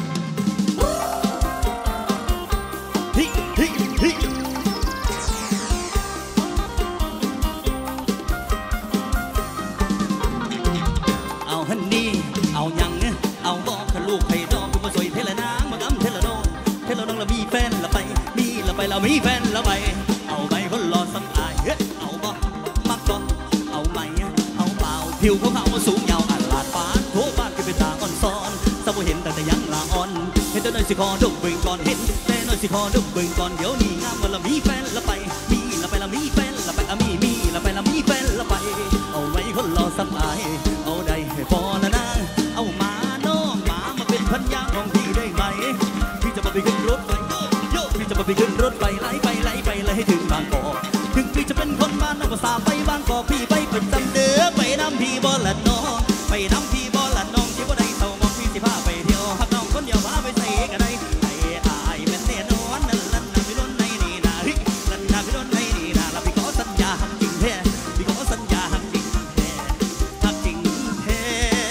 เอาฮันนี่เอายังเอาบอกกับลูกให้ดอกกูมาสวยเทละนางมากำเทละน้องละมีแฟนละไปเรามีแฟนแล้วไปเอาไปคนรอสำอายเอาบ่มักบ่เอาไหมเอาเปล่าผิวเขาสูงยาวอันลาดฟ้าโถบ้านก็เป็นตาอ่อนซ้อนสาวเห็นแต่ยังละอ่อนเห็นแต่น้อยสิคอดุบึงก่อนเห็นแต่น้อยสิคอดุบึงก่อนเดี๋ยวนี้งามว่าเรามีแฟนแล้วไปมีละไปเรามีแฟนแล้วไปมีละไปเรามีแฟนแล้วไปเอาไว้คนรอสำอายเอาได้ให้พอละนะเอามาน้องมาเป็นพันยาของพี่ได้ไหมพี่จะมาไปขึ้นรถไฟจะมาไปขึ้นรถไฟไล่ไปให้ถึงบางกอกถึงพี่จะเป็นคนบ้านนอกภาษาไปบางกอกพี่ไปประจำเด้อไปน้ำพี่บ่ละน้องไปน้ำพี่บ่ละน้องที่บ่ได้เศร้ามองพี่สิพาไปเที่ยวหักน้องคนเดียวพาไปใส่กันได้ไอ้อายเป็นแน่นอนนั่นลั่นนาพี่ล้นในนี่นาลั่นนาพี่ล้นในนี่นาแล้วพี่ขอสัญญาหักจริงแท้พี่ขอสัญญาหักจริงแท้หักจริงแท้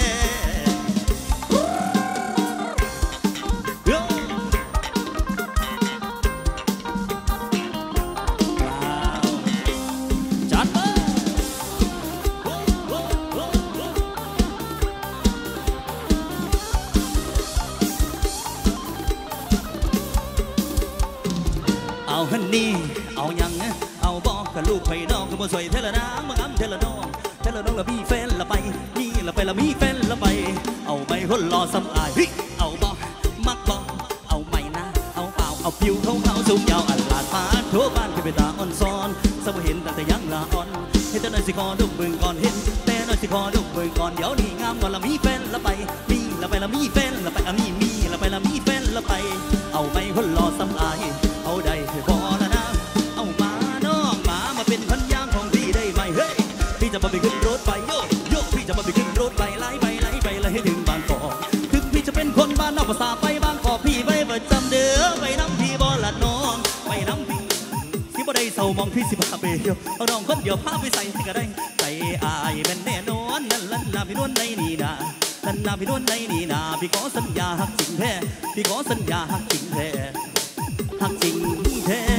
เอาฮันนี่เอายังเอาบอกกับลูกไปน้องก็มาสวยเทละนางมางำเทละน้องละมีแฟนละไปนี่ละไปละมีแฟนละไปเอาไปคนรอสำอายเอาบอกมักบอกเอาใหม่นะเอาเปล่าเอาผิวเขาสูงยาวอันลาดฟ้าโถบ้านก็เป็นตาอ่อนซ้อนสาวเห็นแต่ยังละอ่อนเห็นแต่น้อยสิคอดุบึงก่อนเห็นแต่น้อยสิคอดุบึงก่อนเดี๋ยวนี้งามว่าละมีแฟนละไปมีละไปละมีแฟนละไปมีละไปละมีแฟนละไปเอาไปคนรอสำอายเอาได้พอแล้วนะเอามาน้องมาเป็นพันยางของพี่ได้ไหมเฮ้ยพี่จะมาไปขึ้นรถไฟโยพี่จะมาไปขึ้นรถไฟไล่ให้ถึงบางกอกถึงพี่จะเป็นคนบ้านนอกภาษาไปบางกอกพี่ไปประจำเด้อไปน้ำพี่บ่ละน้องไปน้ำพี่ที่บ่ได้เศร้ามองพี่สิพาไปเที่ยวเอาน้องคนเดียวพาไปใส่ก็ได้ใส่อายเป็นแน่นอนนั่นลั่นนาพี่นวลในนี่นานั่นนาพี่นวลในนี่นาพี่ขอสัญญาหักจริงแท้พี่ขอสัญญาหักจริงแท้หักจริงแท้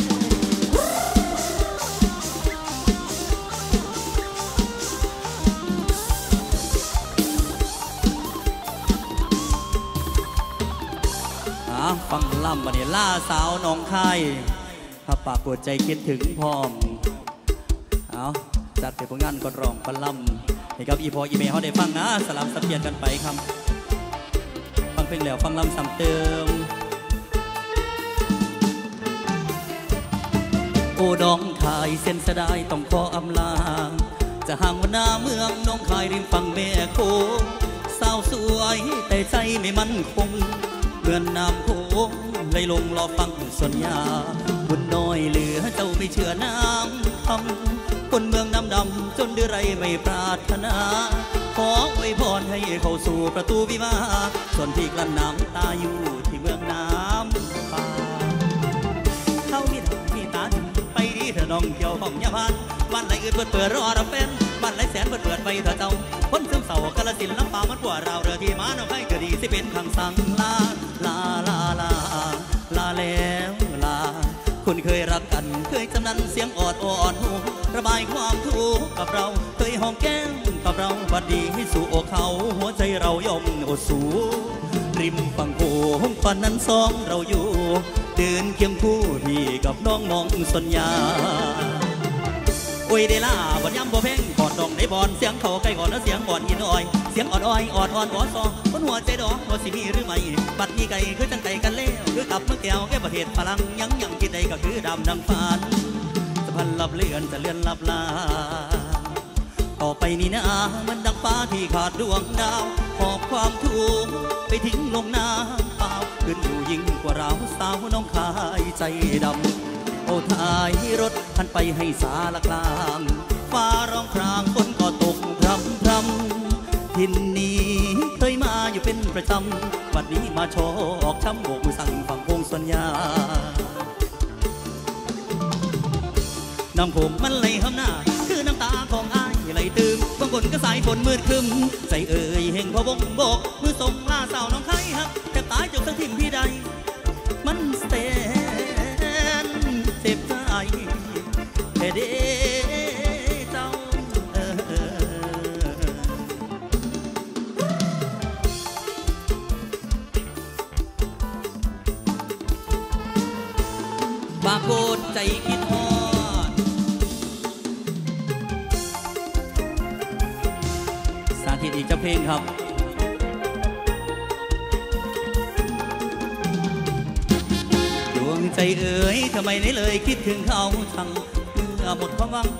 ฟังล่ำบัดนี้ล่าสาวน้องคายถ้าปากปวดใจคิดถึงพร้อมเอาจัดเป็นผลงานก่อนร้องก่อนล่ำให้กับอีพออีเมย์เขาได้ฟังนะสลับสับเปลี่ยนกันไปครับฟังเพลงแล้วฟังล่ำซ้ำเติมโอ้น้องคายเส้นสะได้ต้องขออำลาจะห่างวันหน้าเมืองน้องคายริมฝั่งแม่โขงสาวสวยแต่ใจไม่มั่นคงเมื่อนน้ำโขงเลยลงรอฟังสัญญาบุญน้อยเหลือเจ้าไม่เชื่อน้ำคำคนเมืองดำจนด้วยไรไม่ปรารถนาขออวยพรให้เข้าสู่ประตูวิวาส่วนที่กลั้นน้ำตาอยู่ที่เมืองน้ำป่าเขามีตาไปดีเถอะน้องเกี่ยวห้องยาพานบ้านไหนอื่นเปิดรอรับแฟนบ้านไหนแสนเปิดไปเถอะเจ้าคนซึมเศร้ากาลสินลำปางมันกว่าเราเรือที่มาน้องให้ก็ดีสิเป็นคำสั่งลาแล้วลาคุณเคยรักกันเคยจำนั้นเสียงออดหูระบายความทุกข์กับเราเคยหอมแก้มกับเราบัดดีให้สู่อกเขาหัวใจเราย่อมอดสู้ริมฝั่งโขงตอนนั้นสองเราอยู่เดินเคียงคู่พี่กับน้องมองสัญญาโอ้ยเดล่าบอดย้ำบ่เพ่งกอดดองในบอนเสียงเขาใกล้ก่อนแล้วเสียงบอนอินอ้อยเสียงออดอ้อยออดอ่อนอ่อนซอบนหัวใจดอกว่าสิมีหรือไม่บัดนี้ไก่คือจังไก่กันแล้วคือกับเมื่อแก้วแก่ประเทศพลังยังคิดใดก็คือดำดังฝันจะพันลับเลื่อนจะเลื่อนลับลาต่อไปนี้นะมันดังฟ้าที่ขาดดวงดาวหอบความทุกข์ไปทิ้งลงน้ำเปล่าขึ้นอยู่ยิ่งกว่าเราสาวน้องขายใจดำโอ้ท้ายรถทันไปให้สารกลางฟ้าร้องครางฝนก็ตกพรำทินนี้เคยมาอยู่เป็นประจำวันนี้มาโชอกช้ำโบกมือสั่งฝั่งพงสัญญาน้ำผมมันไหลห้ำหน้าคือน้ำตาของอ้ายไหลตื่มบางคนก็สายฝนมืดครึ้มใจเอ่ยเฮงพะวงโบกมือส่งลาสาวน้องไข่ฮักแทบตายจนทั้งทิ่มพี่ใดมันเจ็บใจแค่เด้เจ้าบาโกดใจคิดฮอดสาธิตอีกจะเพลงครับใจเอ๋ยทำไมไม่เลยคิดถึงเขาทั้งเมื่อหมดความหวัง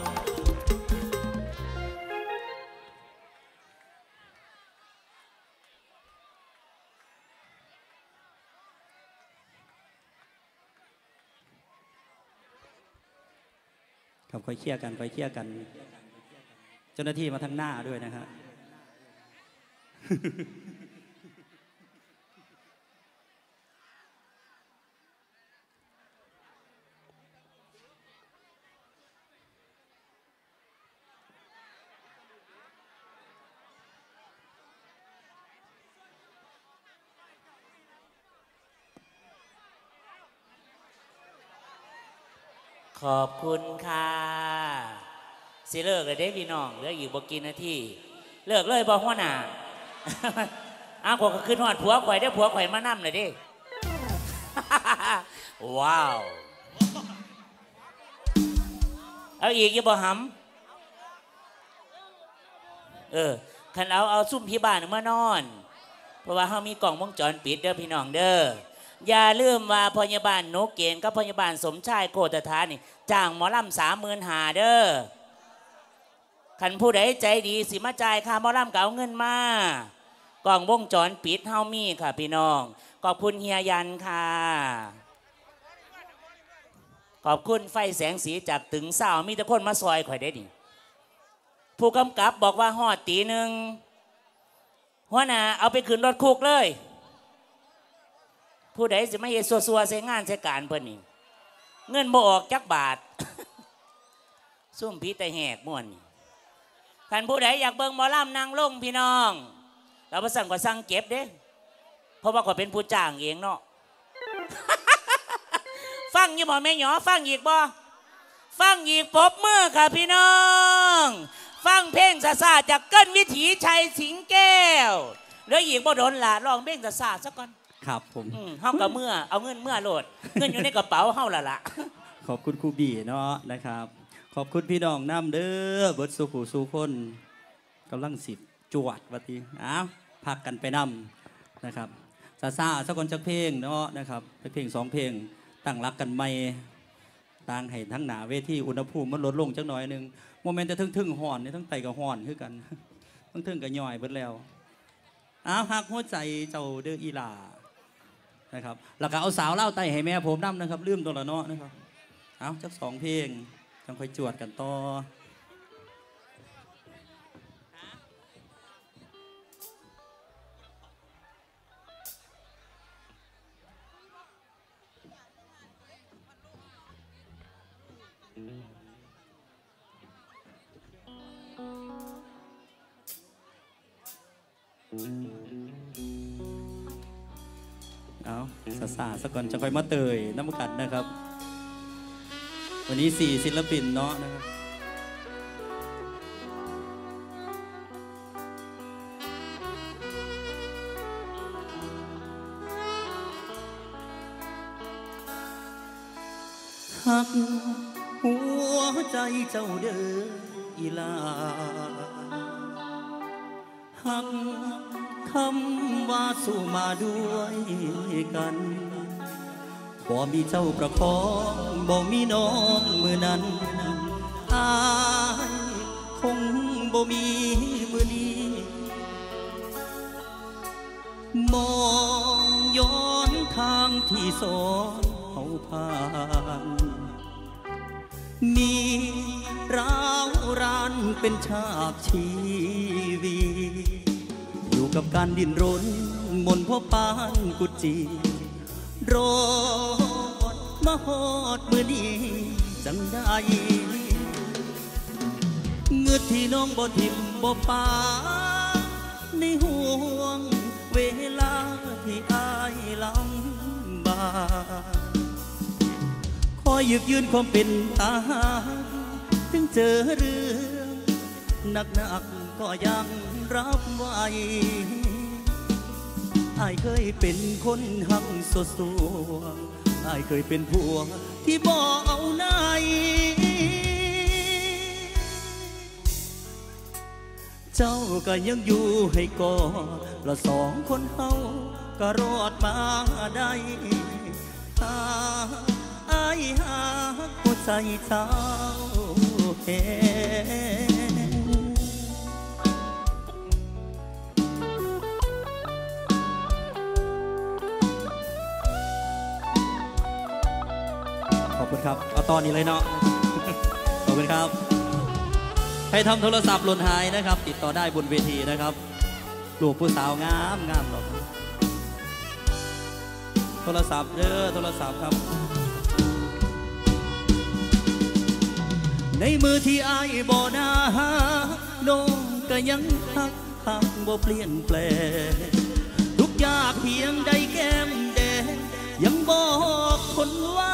ครับค่อยเคลียร์กันเจ้าหน้าที่มาทางหน้าด้วยนะครับขอบคุณค่ะสิเลิกเลยเด้พี่น้องเหลืออยู่บ่กี่นาทีเลิกเลยบ่หัวหน้าอ้าวข่อยก็ขึ้นฮอดผัวข่อยได้ผัวข่อยมานั่มเลยดิว้าวเอาอีกอย่าบ่หำคันเอาซุ่มพี่บ้านมานอนเพราะว่าเขามีกล่องวงจรปิดเด้อพี่น้องเด้ออย่าลืมว่าพยาบาลโนเกณฑ์กับพยาบาลสมชายโคตรฐานนี่จ้างหมอลำ35,000เด้อคันผู้ใดใจดีสิมาจ่ายค่าหมอลำก็เอาเงินมากล่องวงจรปิดเฮามีค่ะพี่น้องขอบคุณเฮียยันค่ะขอบคุณไฟแสงสีจากตึงสาวมีแต่คนมาซอยข่อยได้ดิผู้กำกับบอกว่าฮอดตีหนึ่งหัวหน้าเอาไปขึ้นรถคุกเลยผู้ใดสิไม่เฮ็ดซัวๆใส่งานใส่การเพิ่นนี่เงินบ่ออกจักบาทซุ่มพี่แต่แหกม่วนนี่ท่านผู้ใดอยากเบิ่งหมอลำนางลงพี่น้องเราประสั่งก็สั่งเก็บเด้เพราะว่าก็เป็นผู้จ้างเองเนาะ ฟังยี่บ่แม่หยอฟังอีกบ่ฟังอีกปรบมือค่ะพี่น้องฟังเพลงซาๆจากเกิ้ลวิถีชัยสิงแก้วแล้วอีกบ่โดนล่ะร้องเพลงซาๆซะก่อนครับผมเฮากับเมื่อเอาเงินโหลดเงินอยู่ในกระเป๋าเฮาล่ะขอบคุณครูบีเนาะนะครับขอบคุณพี่น้องน้ำเด้อเบิดสุขสุคนกำลังสิบจวดวัดทีพักกันไปนำนะครับซาสักคนจักเพลงเนาะนะครับเพลง2 เพลงตั้งรักกันไม่ต่างให้ทั้งหนาเวทีอุณหภูมิมันลดลงจักหน่อยนึงโมเมนต์จะทึ่งห่อนนี่ทั้งไตกับห่อนคือกันทั้งทึ่งกับย่อยเบิดแล้วหักหัวใจเจ้าเด้ออีหลานะครับแล้วก็เอาสาวเล่าไตให้แม่ผมนำนะครับลืมตัวละเนาะนะครับจัก2 เพลงจังค่อยจวดกันต่อซาสักก่อนจะค่อยมาเตยน้ำกันนะครับวันนี้4ศิลปินเนาะนะครับหักหัวใจเจ้าเด้ออีลาหักคำว่าสู้มาด้วยกันบ่มีเจ้าประคองบ่มีน้องมือนั้นอายคงบ่มีมือนี้มองย้อนทางที่สอนเขาผ่านมีร้าวรานเป็นฉากชีวิตอยู่กับการดิ้นรนมนพ่อปานกุจีรอดมาหอดมือนี้จังได้เงือที่น้องบ่ทิมบ่ปาในห่วงเวลาที่อายลำบากคอยหยิบยืนความเป็นตาถึงเจอเรื่องหนักๆก็ยังรับไว้อายเคยเป็นคนหักสดสัวอายเคยเป็นผัวที่บ่เอาไหนเจ้าก็ยังอยู่ให้กอดละสองคนเฮาก็รอดมาได้อายหาหัวใจเจ้าแค่ขอบคุณครับเอาตอนนี้เลยเนาะขอบคุณครับใครทำโทรศัพท์หล่นหายนะครับติดต่อได้บนเวทีนะครับลูกผู้สาวงามงามหรอกโทรศัพท์เด้อโทรศัพท์ครับในมือที่อายบ่นาน้องก็ยังหักบ่เปลี่ยนแปลงทุกอย่างเพียงใดแก้มแดงยังบอกคนไว้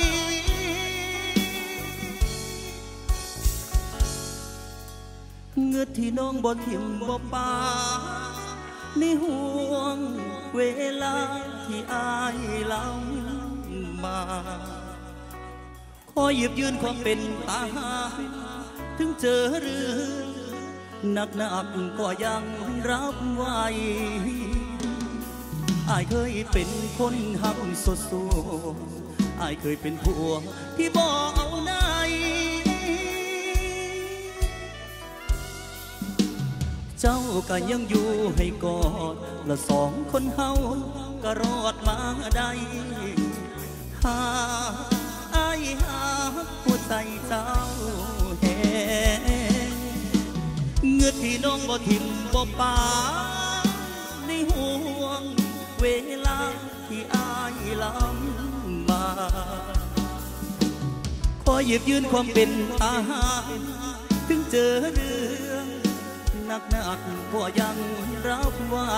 เงือที่น้องบ่ทิมบ่ปาในห่วงเวลาที่อายลำมาขอหยิบยืนความเป็นตาถึงเจอเรื่องหนักก็ยังรับไว้อายเคยเป็นคนหักสดสัวอายเคยเป็นผัวที่บ่เอาไหนเจ้าก็ยังอยู่ให้กอดละสองคนเฮาก็รอดมาได้อายหาหัวใจเจ้าแห่เงือที่น้องบ่ทิมบ่ปาในห่วงเวลาที่อายลำบากขอหยิบยืนความเป็นทหารถึงเจอเรื่องหนักก็ยังรับไว้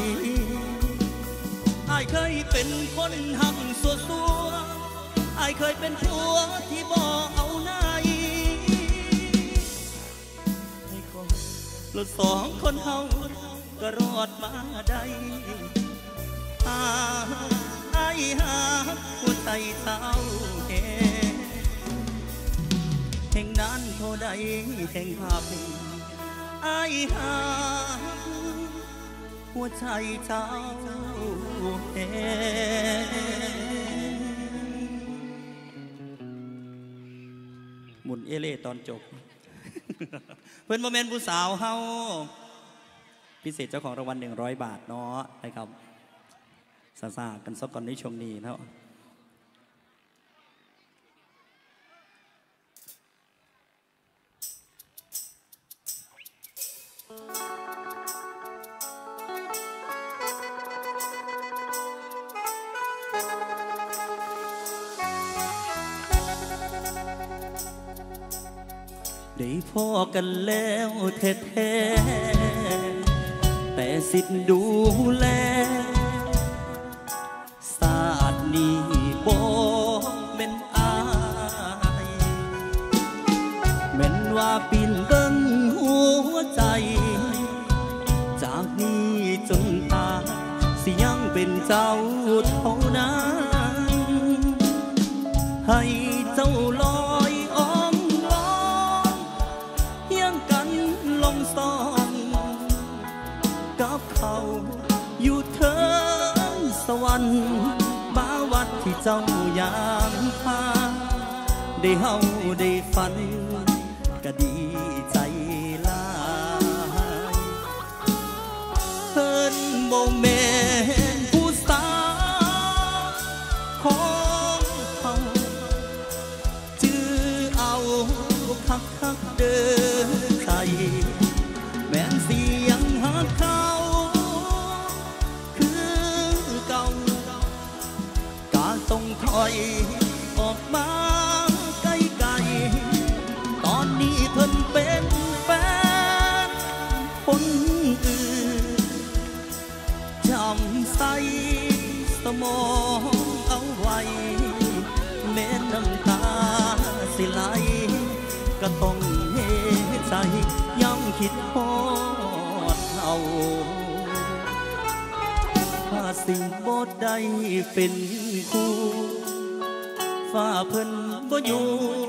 อายเคยเป็นคนหักสัวอายเคยเป็นผัวที่บ่เอาไหนเราสองคนเฮาก็รอดมาได้อายหาหัวใจเท้าแห่งนั้นเท่าใดแห่งภาพอายหาหัวใจเจ้าหมุนเอเล่ตอนจบ เพื่อนโมเมนต์ผู้สาวเฮาพิเศษเจ้าของรางวัล100 บาทเนาะนะครับซากันสักก่อนในช่วงนี้เนาะได้พอกันแล้วแท้ๆแต่สิทธิ์ดูแลศาสตร์นี้บ่เป็นอายเท่านั้นให้เจ้าลอยอ้อมล้อมเฮียงกันลงซองกับเขาอยู่เถิงสวรรค์บ้าวัดที่เจ้ายามพาได้เฮาได้ฝันก็ดีใจหลายเพิ่นบ่แม่นผู้สาวของเขาจื้อเอาคักเด้อใจแม่นเสียงหักเขาคือเก่ากาต้องถอยออกมาไกลๆตอนนี้เพิ่นเป็นแฟนคนอื่นจำใส่สมองเอาไว้แม้น้ำตาสิไหลก็ต้องเห็นใจย้ำคิดฮอดเอาถ้าสิ่งบ่ได้เป็นคู่ฟ้าเพิ่นบ่อยู่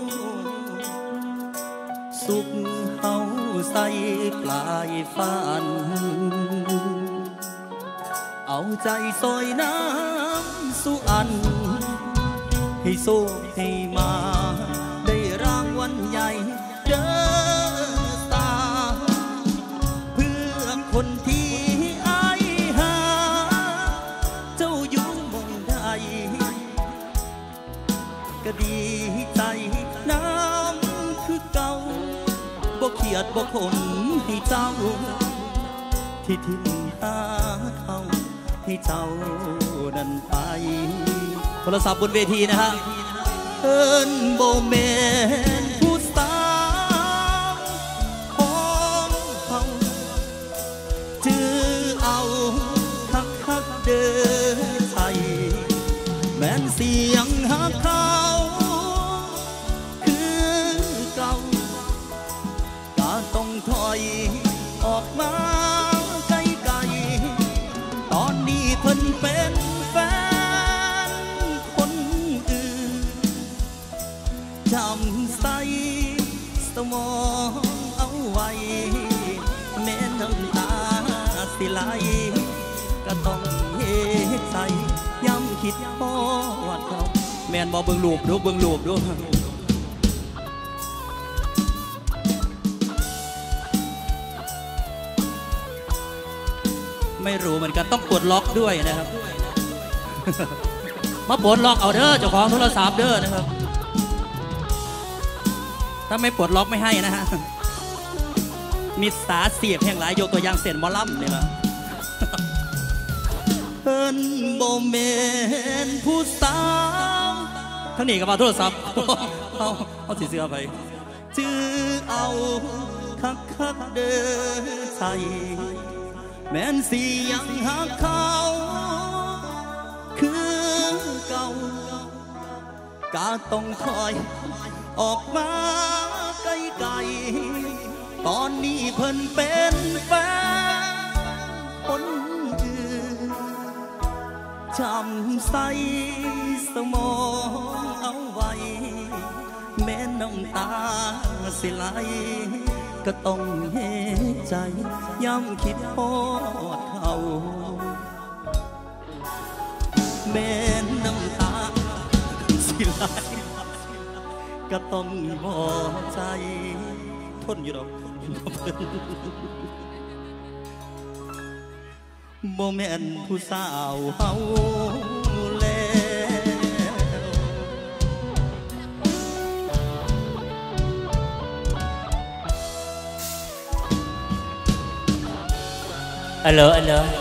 สุขเฮาใส่ปลายฝันเอาใจซอยน้ำสุอันให้โซให้มาได้รางวัลใหญ่เด้อตาเพื่อคนที่อายหาเจ้าอยู่มองใดก็ดีใจน้ำคือเก่าบ่เขียดบ่ขมให้เจ้าที่ทิ้งหาเขาให้เจ้านั้นไปโทรศัพท์บนเวทีนะฮะเอิ้นบ่แม่นผู้สาวของเขาจื้อเอาคักเด้อใจแม่นเสียงหักเขาคือเก่าก็ต้องถอยออกมาไกลๆตอนนี้เพิ่นเป็นแฟนคนอื่นจำใส่สมองเอาไว้แม้น้ำตาสิไหลก็ต้องเฮ็ดใจย้ำคิดฮอดเขาแม่นบ่เบิ่งรูปดูเบิ่งรูปดูไม่รู้เหมือนกันต้องกดล็อกด้วยนะครับ มาปลดล็อกเอาเด้อเจ้าของโทรศัพท์เด้อนะครับถ้าไม่ปลดล็อกไม่ให้นะฮะมีสาเสียบแห่งหลายยกตัวอย่างเส้นหมอลำเนี่ยนะเพิ่นบ่แม่นผู้สาวทั้งนี้ก็มาโทรศัพท์เอาสีเสื้อไปจื้อเอาคักเด้อใจแม้นเสียงหักเขาคือเก่ากาต้องคอยออกมาไกลๆตอนนี้เพิ่นเป็นแฟนคนอื่นจำใส่สมองเอาไว้แม้น้ำตาสิไหลก็ต้องเห็นใจย้ำคิดฮอดเขาแม้น้ำตาสิไหลก็ต้องบอกใจทนอยู่หรอกบ่แม่นผู้สาวเฮาอัลโหล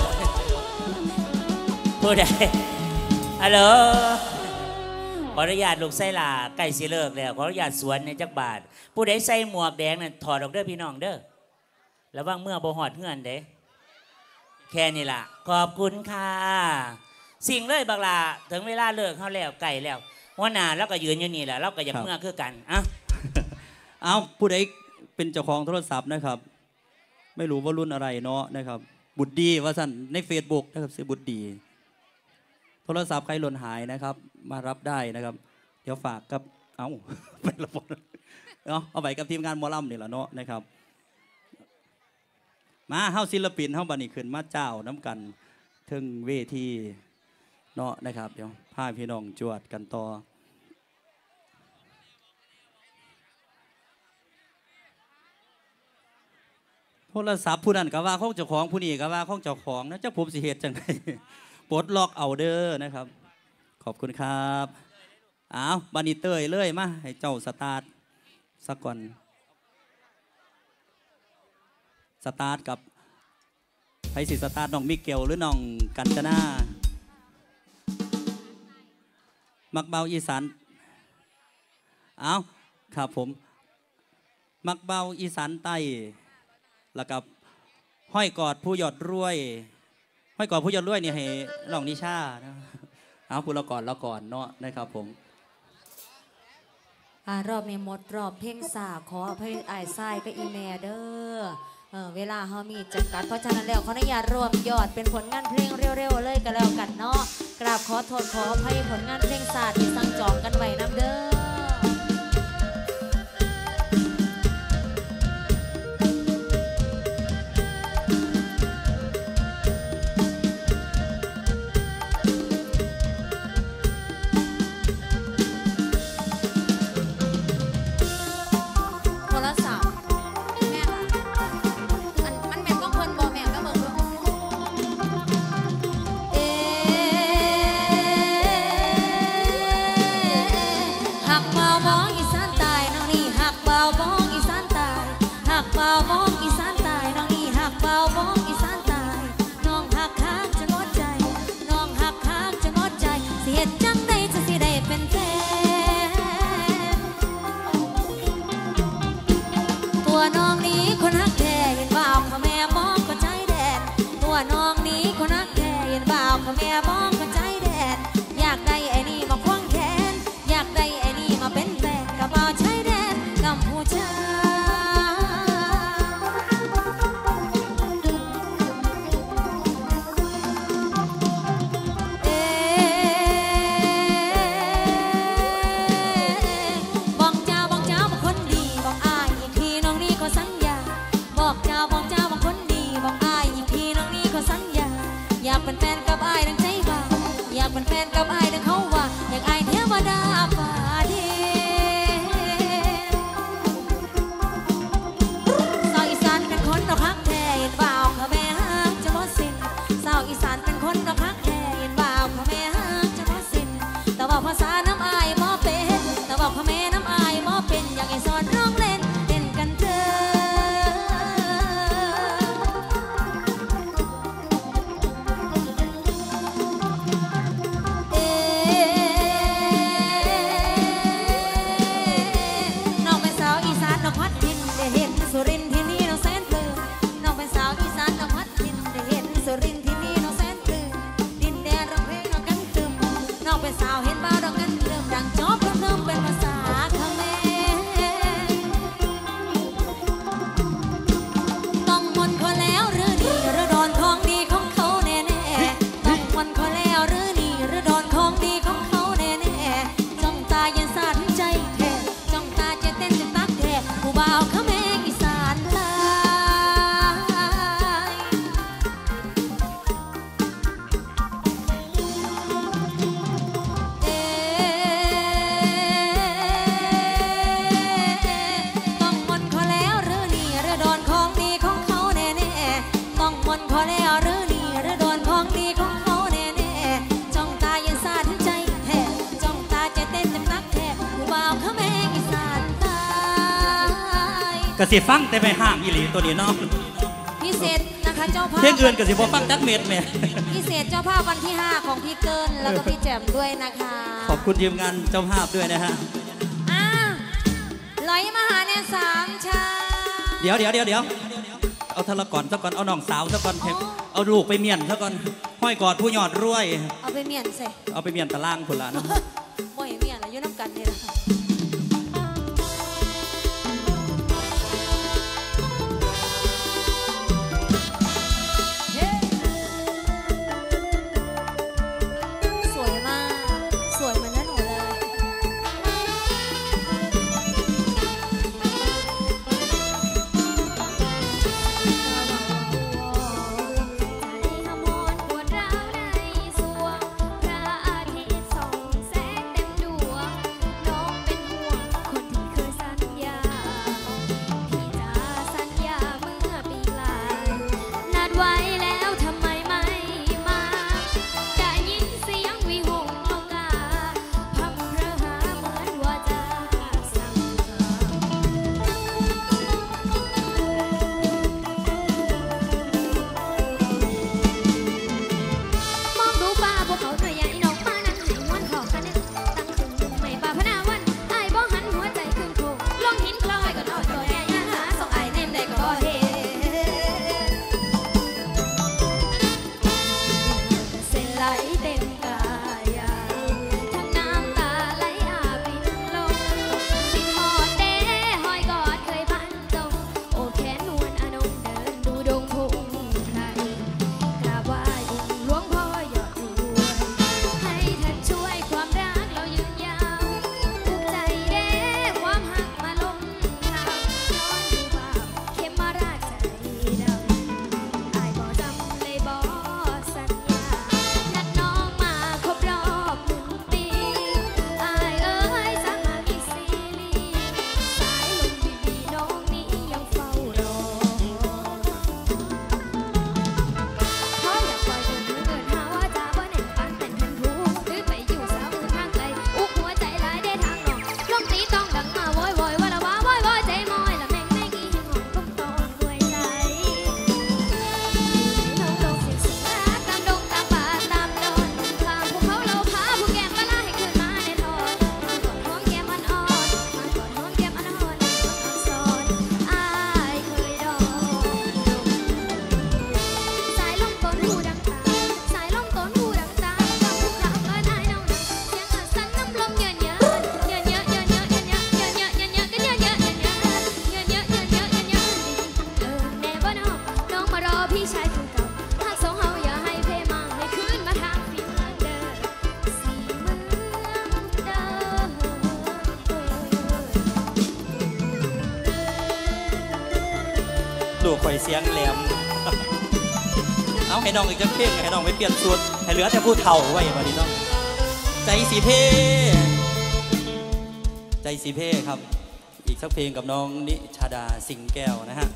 ผู้ใดอัลโหลขออนุญาตลูกไส้ลาใกล้สิเลิกแล้วขออนุญาตสวนในจักบาทผู้ใดใส่หมวกแดงนั่นถอดออกเด้อพี่น้องเด้อระวังเมื่อบ่หอดเงื่อนเด้แค่นี้ล่ะขอบคุณค่ะสิ่งเลยบักลาถึงเวลาเลิกเขาแล้วไก่แล้วหัวหน้าแล้วก็ยืนอยู่นี่แหละเราก็อยากเมื่อคือกันเอาผู้ใดเป็นเจ้าของโทรศัพท์นะครับไม่รู้ว่ารุ่นอะไรเนาะนะครับบุตรดีว่าสั่นใน Facebook นะครับซื้อบุตรดีโทรศัพท์ใครหล่นหายนะครับมารับได้นะครับเดี๋ยวฝากกับเอาไประบบเอาไปกับทีมงานหมอลำนี่แหละเนาะนะครับมาเฮาศิลปินเฮาบัดนี้ขึ้นมาเจ้าน้ำกันถึงเวทีเนาะนะครับเดี๋ยวพาพี่น้องจวดกันต่อโทรศัพท์ผู้นั้นก็ว่าของเจ้าของผู้นี้ก็ว่าของเจ้าของนะเจ้าผมสิเหตุจังไดปลดล็อกเอาเด้อนะครับขอบคุณครับอ้าวบัดนี้เตยเลยมาให้เจ้าสตาร์ทสักก่อนสตาร์ทกับไพสิสตาร์ทน้องมิเกลหรือน้องกัญจนามักเบาอีสานเอาครับผมมักเบาอีสานใต้แล้วกับห้อยกอดผู้หยอดรวยห้อยกอดผู้หยอดรวยนี่ให้น้องนิชานะเอาผู้ละก่อนเนาะนะครับผมรอบนี้หมดรอบเพลงสาขออภัยอ้ายทรายกับอีแม่เด้อเวลาเฮามีจำกัดเพราะฉะนั้นแล้วขออนุญาตรวมยอดเป็นผลงานเพลงเร็วๆเลยก็แล้วกันเนาะกราบขอโทษขออภัยผลงานเพลงสาที่สั่งจองกันไว้นำเด้อกสิฟังแต่ไม่ห่างอีหลีตัวนี้เนาะพิเศษนะคะเจ้าภาพเพลงอื่นกสิบ่ฟังจักเม็ดแม่พิเศษเจ้าภาพวันที่5ของพี่เกินแล้วก็พี่แจ่มด้วยนะคะขอบคุณทีมงานเจ้าภาพด้วยนะฮะลอยมาหาเนี่ย3ชาเดี๋ยวเอาทะละก่อนซะก่อนเอาน้องสาวซะก่อนเอาลูกไปเมียนซะก่อนห้อยกอดผู้หยอดรวยเอาไปเมียนสิเอาไปเมียนตะล่างพุ่นละนะบ่เมียนแล้วอยู่น้ำกันนี่ล่ะสวยลูกข่อยเสียงแหลมเอาให้น้องอีกจังเพลงให้น้องไปเปลี่ยนสูตรให้เหลือแต่ผู้เฒ่าไว้บัดนี้น้องใจสีเพใจสีเพครับอีกสักเพลงกับน้องนิชาดาสิงแก้วนะฮะ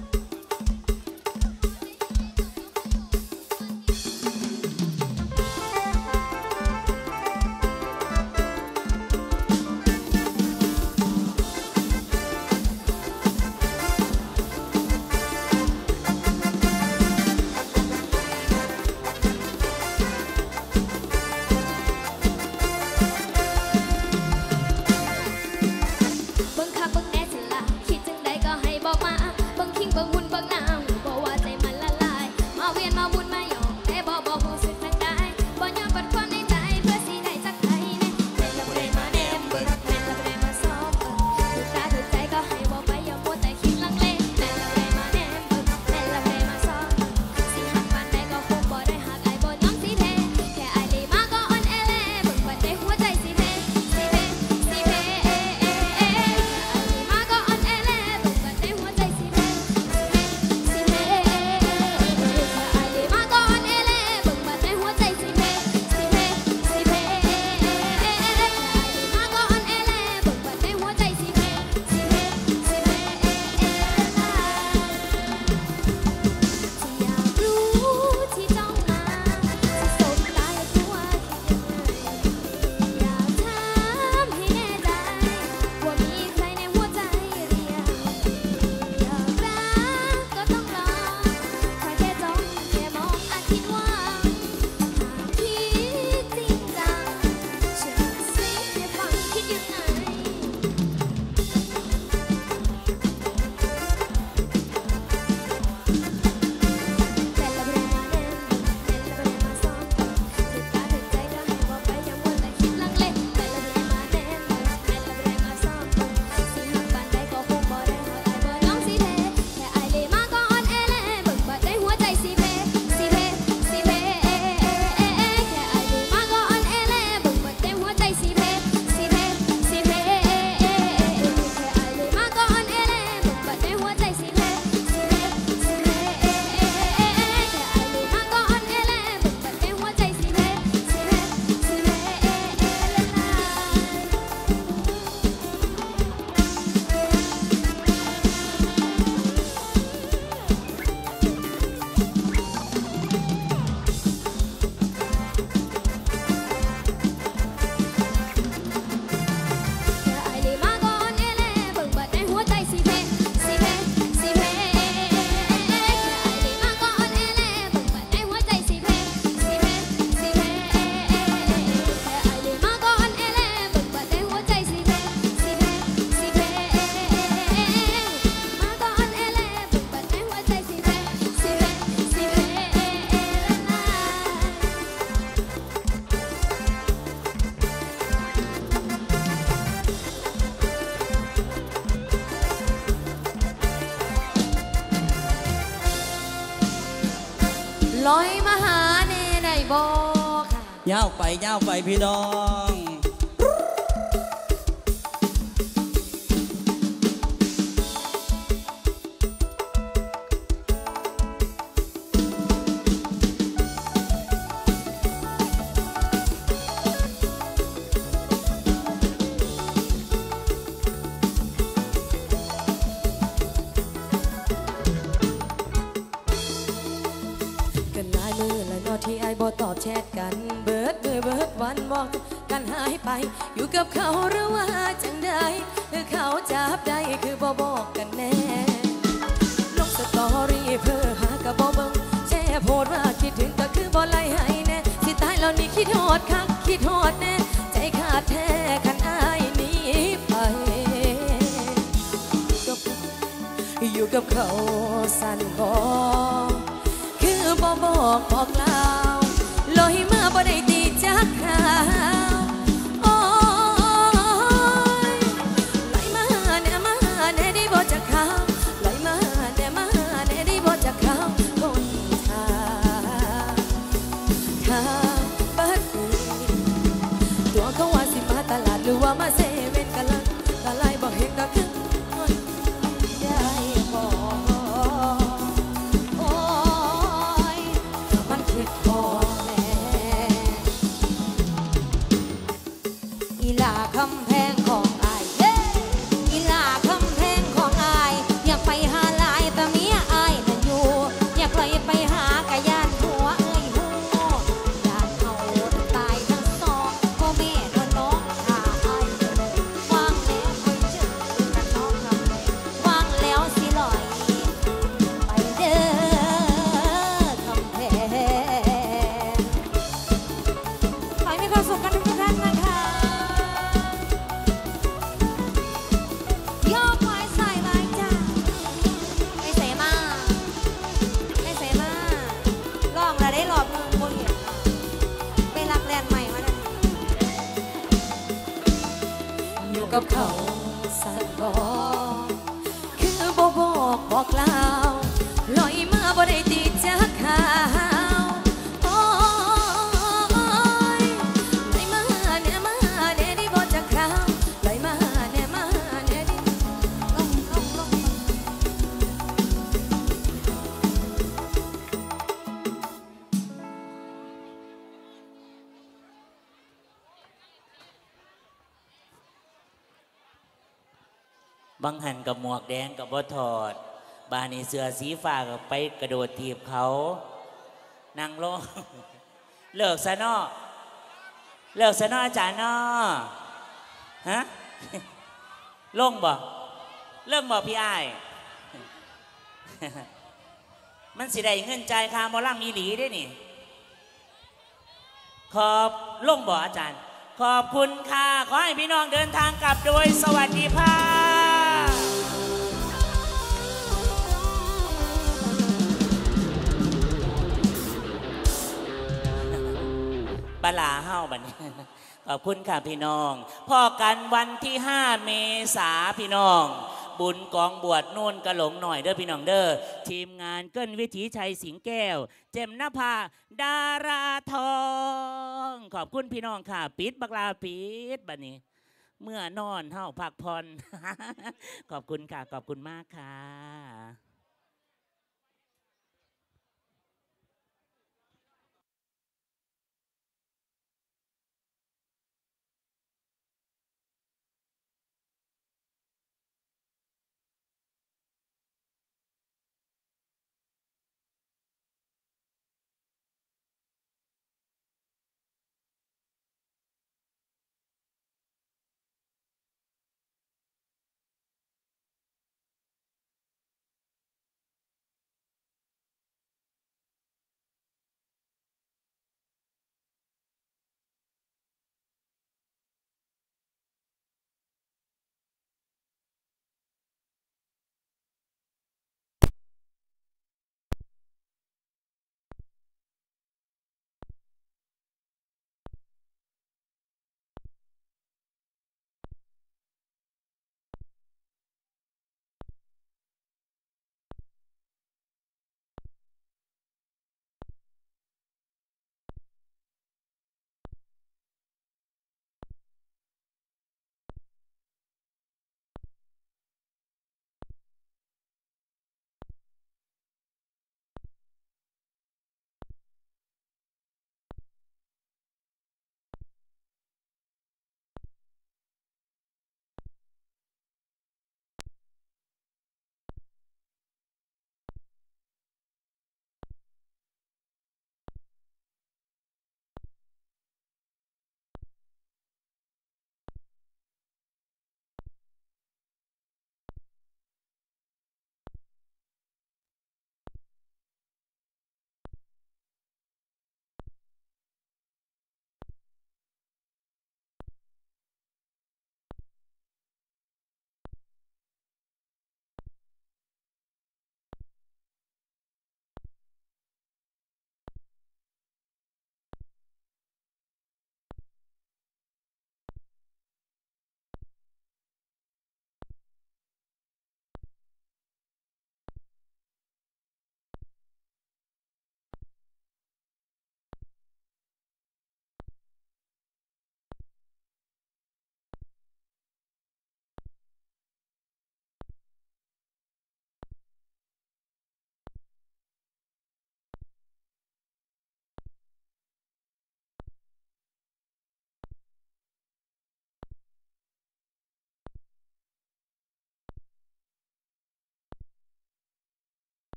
ลอยมาหาเนได้บ่ค่ะยาวไปพี่น้องที่ไอ้บ่ตอบแชทกันเบิดมือเบิดวันบอกกันหายไปอยู่กับเขาหรือว่าจังใดคือเขาจับได้คือบ่บอกกันแน่ลงสตอรี่เพื่อหากะบ่เบิ่งแช่โพดว่าคิดถึงก็คือบ่ไล่ให้แน่สิตายแล้วนี่คิดฮอดคักคิดฮอดแน่ใจขาดแท้คันอ้ายหนีไปอยู่กับเขาสั่นบ่คือบ่บอกเล่าลอยมาบ่ได้ตีจักข่าวโอ้ยลอยมาแน่ได้บ่จักข่าวลอยมาแน่ได้บ่จักข่าวคนทางบัดตัวเขาว่าสิมาตลาดหรือว่ามาเซเว่นกันละก็ไล่บ่เห็นก็คือได้บอกทุกท่านนะคะโยกไว้ใส่ไว้จ้าไม่ใส่มาไม่ใส่มาลองแล้วได้หลอบเมืองบนเห็นไปรักแลนด์ใหม่มาแล้วอยู่กับเขาสักบอกคือบอกเล่าลอยมาบ่ได้ตีจากข่าวโอ้ยลอยมาเนี่ยมาเนี่ยนี่บ่จากข่าวลอยมาเนี่ยมาเนี่ยนี่ลงบังหันกับหมวกแดงกับบ่ถอดบานี่เสือสีฟ้ากับไปกระโดดถีบเขานั่งลง เลิกซะเนาะเลิกซะเนาะอาจารย์เนาะฮะ ลงบ่เริ่มบ่พี่อ้าย มันสิได้เงินใจายค่าหมอลำอีหลีได้นี่ขอบลงบ่อาจารย์ ขอบคุณค่ะขอให้พี่น้องเดินทางกลับโดยสวัสดิภาพปลาเฮ้าบัดนี้ ขอบคุณค่ะพี่น้องพ่อกันวันที่5 เมษาพี่น้อง บุญกองบวชนู่นกระหลงหน่อยเด้อพี่น้องเด้อทีมงานเกิ้นวิถีชัยสิงแก้วเจมนภาดาราทองขอบคุณพี่น้องค่ะปิดบักลาปิดบัดนี้ เมื่อนอนเฮ้าพักผ่อน ขอบคุณค่ะขอบคุณมากค่ะ